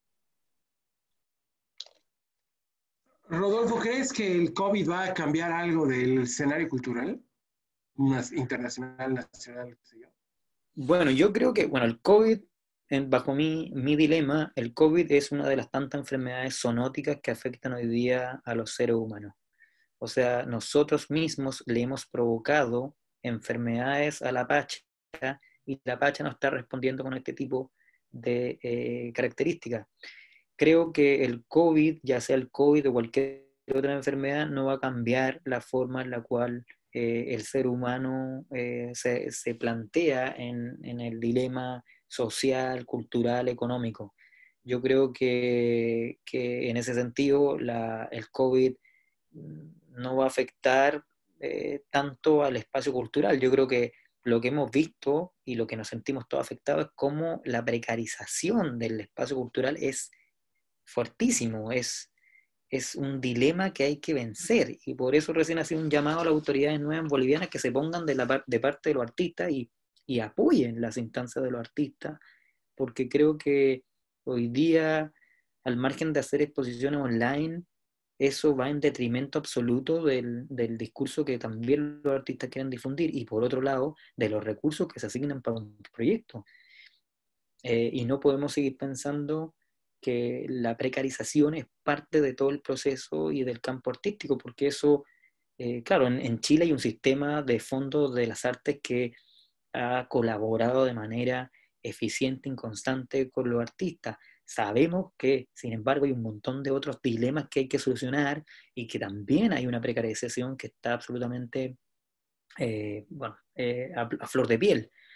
Rodolfo, ¿crees que el COVID va a cambiar algo del escenario cultural? Internacional, nacional, qué sé yo. Bueno, yo creo que, bueno, el COVID, en, bajo mi, mi dilema, el COVID es una de las tantas enfermedades zoonóticas que afectan hoy día a los seres humanos. O sea, nosotros mismos le hemos provocado enfermedades a la pacha y la pacha no está respondiendo con este tipo de eh, características. Creo que el COVID, ya sea el COVID o cualquier otra enfermedad, no va a cambiar la forma en la cual eh, el ser humano eh, se, se plantea en, en el dilema social, cultural, económico. Yo creo que, que en ese sentido la, el COVID no va a afectar eh, tanto al espacio cultural. Yo creo que lo que hemos visto y lo que nos sentimos todos afectados es cómo la precarización del espacio cultural es fuertísimo, es, es un dilema que hay que vencer, y por eso recién ha sido un llamado a las autoridades nuevas bolivianas que se pongan de, la, de parte de los artistas y, y apoyen las instancias de los artistas, porque creo que hoy día, al margen de hacer exposiciones online, eso va en detrimento absoluto del, del discurso que también los artistas quieren difundir, y por otro lado, de los recursos que se asignan para un proyecto. Eh, y no podemos seguir pensando que la precarización es parte de todo el proceso y del campo artístico, porque eso, eh, claro, en, en Chile hay un sistema de fondos de las artes que ha colaborado de manera eficiente y constante con los artistas. Sabemos que, sin embargo, hay un montón de otros dilemas que hay que solucionar y que también hay una precarización que está absolutamente, eh, bueno, eh, a, a flor de piel.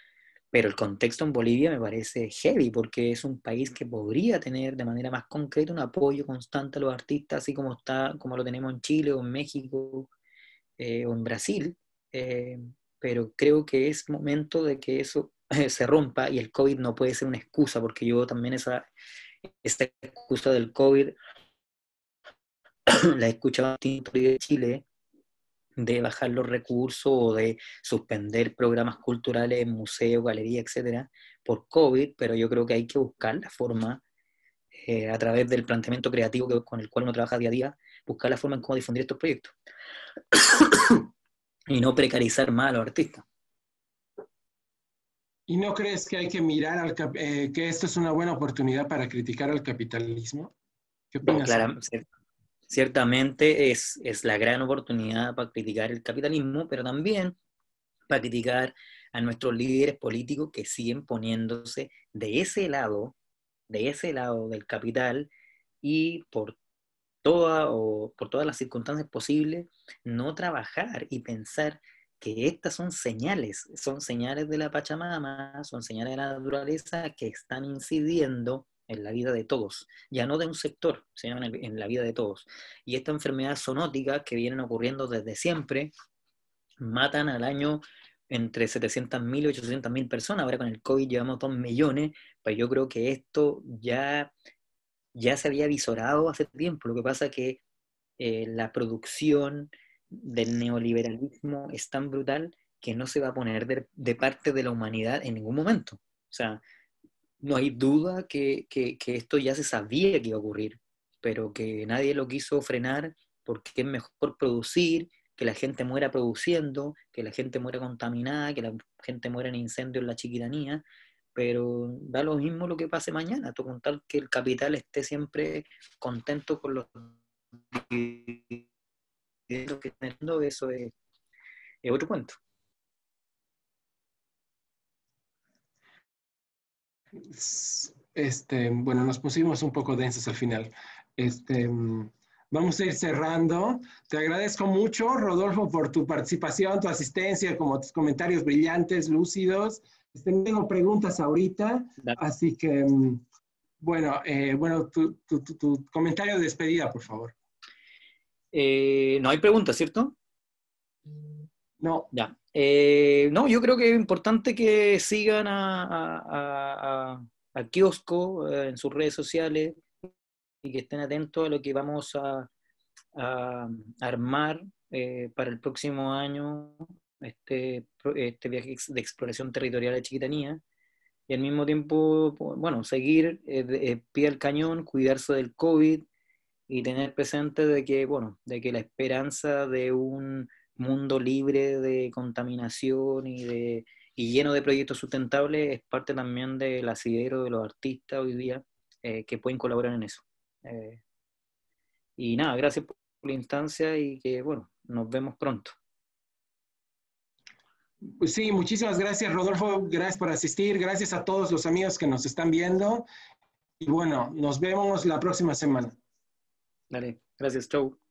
pero el contexto en Bolivia me parece heavy, porque es un país que podría tener de manera más concreta un apoyo constante a los artistas, así como, está, como lo tenemos en Chile o en México eh, o en Brasil, eh, pero creo que es momento de que eso se rompa, y el COVID no puede ser una excusa, porque yo también esa, esa excusa del COVID la he escuchado en de Chile, de bajar los recursos o de suspender programas culturales en museos, galerías, etcétera, por COVID, pero yo creo que hay que buscar la forma, eh, a través del planteamiento creativo que, con el cual uno trabaja día a día, buscar la forma en cómo difundir estos proyectos y no precarizar más a los artistas. ¿Y no crees que hay que mirar al cap eh, que esto es una buena oportunidad para criticar al capitalismo? ¿Qué opinas? No, claro, ciertamente es, es la gran oportunidad para criticar el capitalismo, pero también para criticar a nuestros líderes políticos que siguen poniéndose de ese lado, de ese lado del capital, y por toda o por todas las circunstancias posibles, no trabajar y pensar que estas son señales, son señales de la Pachamama, son señales de la naturaleza que están incidiendo en la vida de todos, ya no de un sector, sino en, el, en la vida de todos. Y estas enfermedades zoonóticas que vienen ocurriendo desde siempre, matan al año entre setecientas mil y ochocientas mil personas. Ahora con el COVID llevamos dos millones, pues yo creo que esto ya, ya se había visorado hace tiempo. Lo que pasa es que eh, la producción del neoliberalismo es tan brutal que no se va a poner de, de parte de la humanidad en ningún momento. O sea, no hay duda que, que, que esto ya se sabía que iba a ocurrir, pero que nadie lo quiso frenar porque es mejor producir, que la gente muera produciendo, que la gente muera contaminada, que la gente muera en incendios en la Chiquitanía, pero da lo mismo lo que pase mañana, tú con tal que el capital esté siempre contento con los que están haciendo, eso es, es otro cuento. Este, bueno, nos pusimos un poco densos al final. Este, vamos a ir cerrando. Te agradezco mucho, Rodolfo, por tu participación, tu asistencia, como tus comentarios brillantes, lúcidos. Este, no tengo preguntas ahorita, así que, bueno, eh, bueno tu, tu, tu, tu comentario de despedida, por favor. Eh, no hay preguntas, ¿cierto? No. Ya. Eh, no, yo creo que es importante que sigan a, a, a, a Kiosco eh, en sus redes sociales y que estén atentos a lo que vamos a, a armar eh, para el próximo año, este, este viaje de exploración territorial de Chiquitanía, y al mismo tiempo, bueno, seguir eh, eh, pie al cañón, cuidarse del COVID y tener presente de que, bueno, de que la esperanza de un mundo libre de contaminación y, de, y lleno de proyectos sustentables es parte también del asidero de los artistas hoy día eh, que pueden colaborar en eso. Eh, y nada, gracias por la instancia y que, bueno, nos vemos pronto. Pues sí, muchísimas gracias, Rodolfo. Gracias por asistir. Gracias a todos los amigos que nos están viendo. Y bueno, nos vemos la próxima semana. Dale, gracias, chau.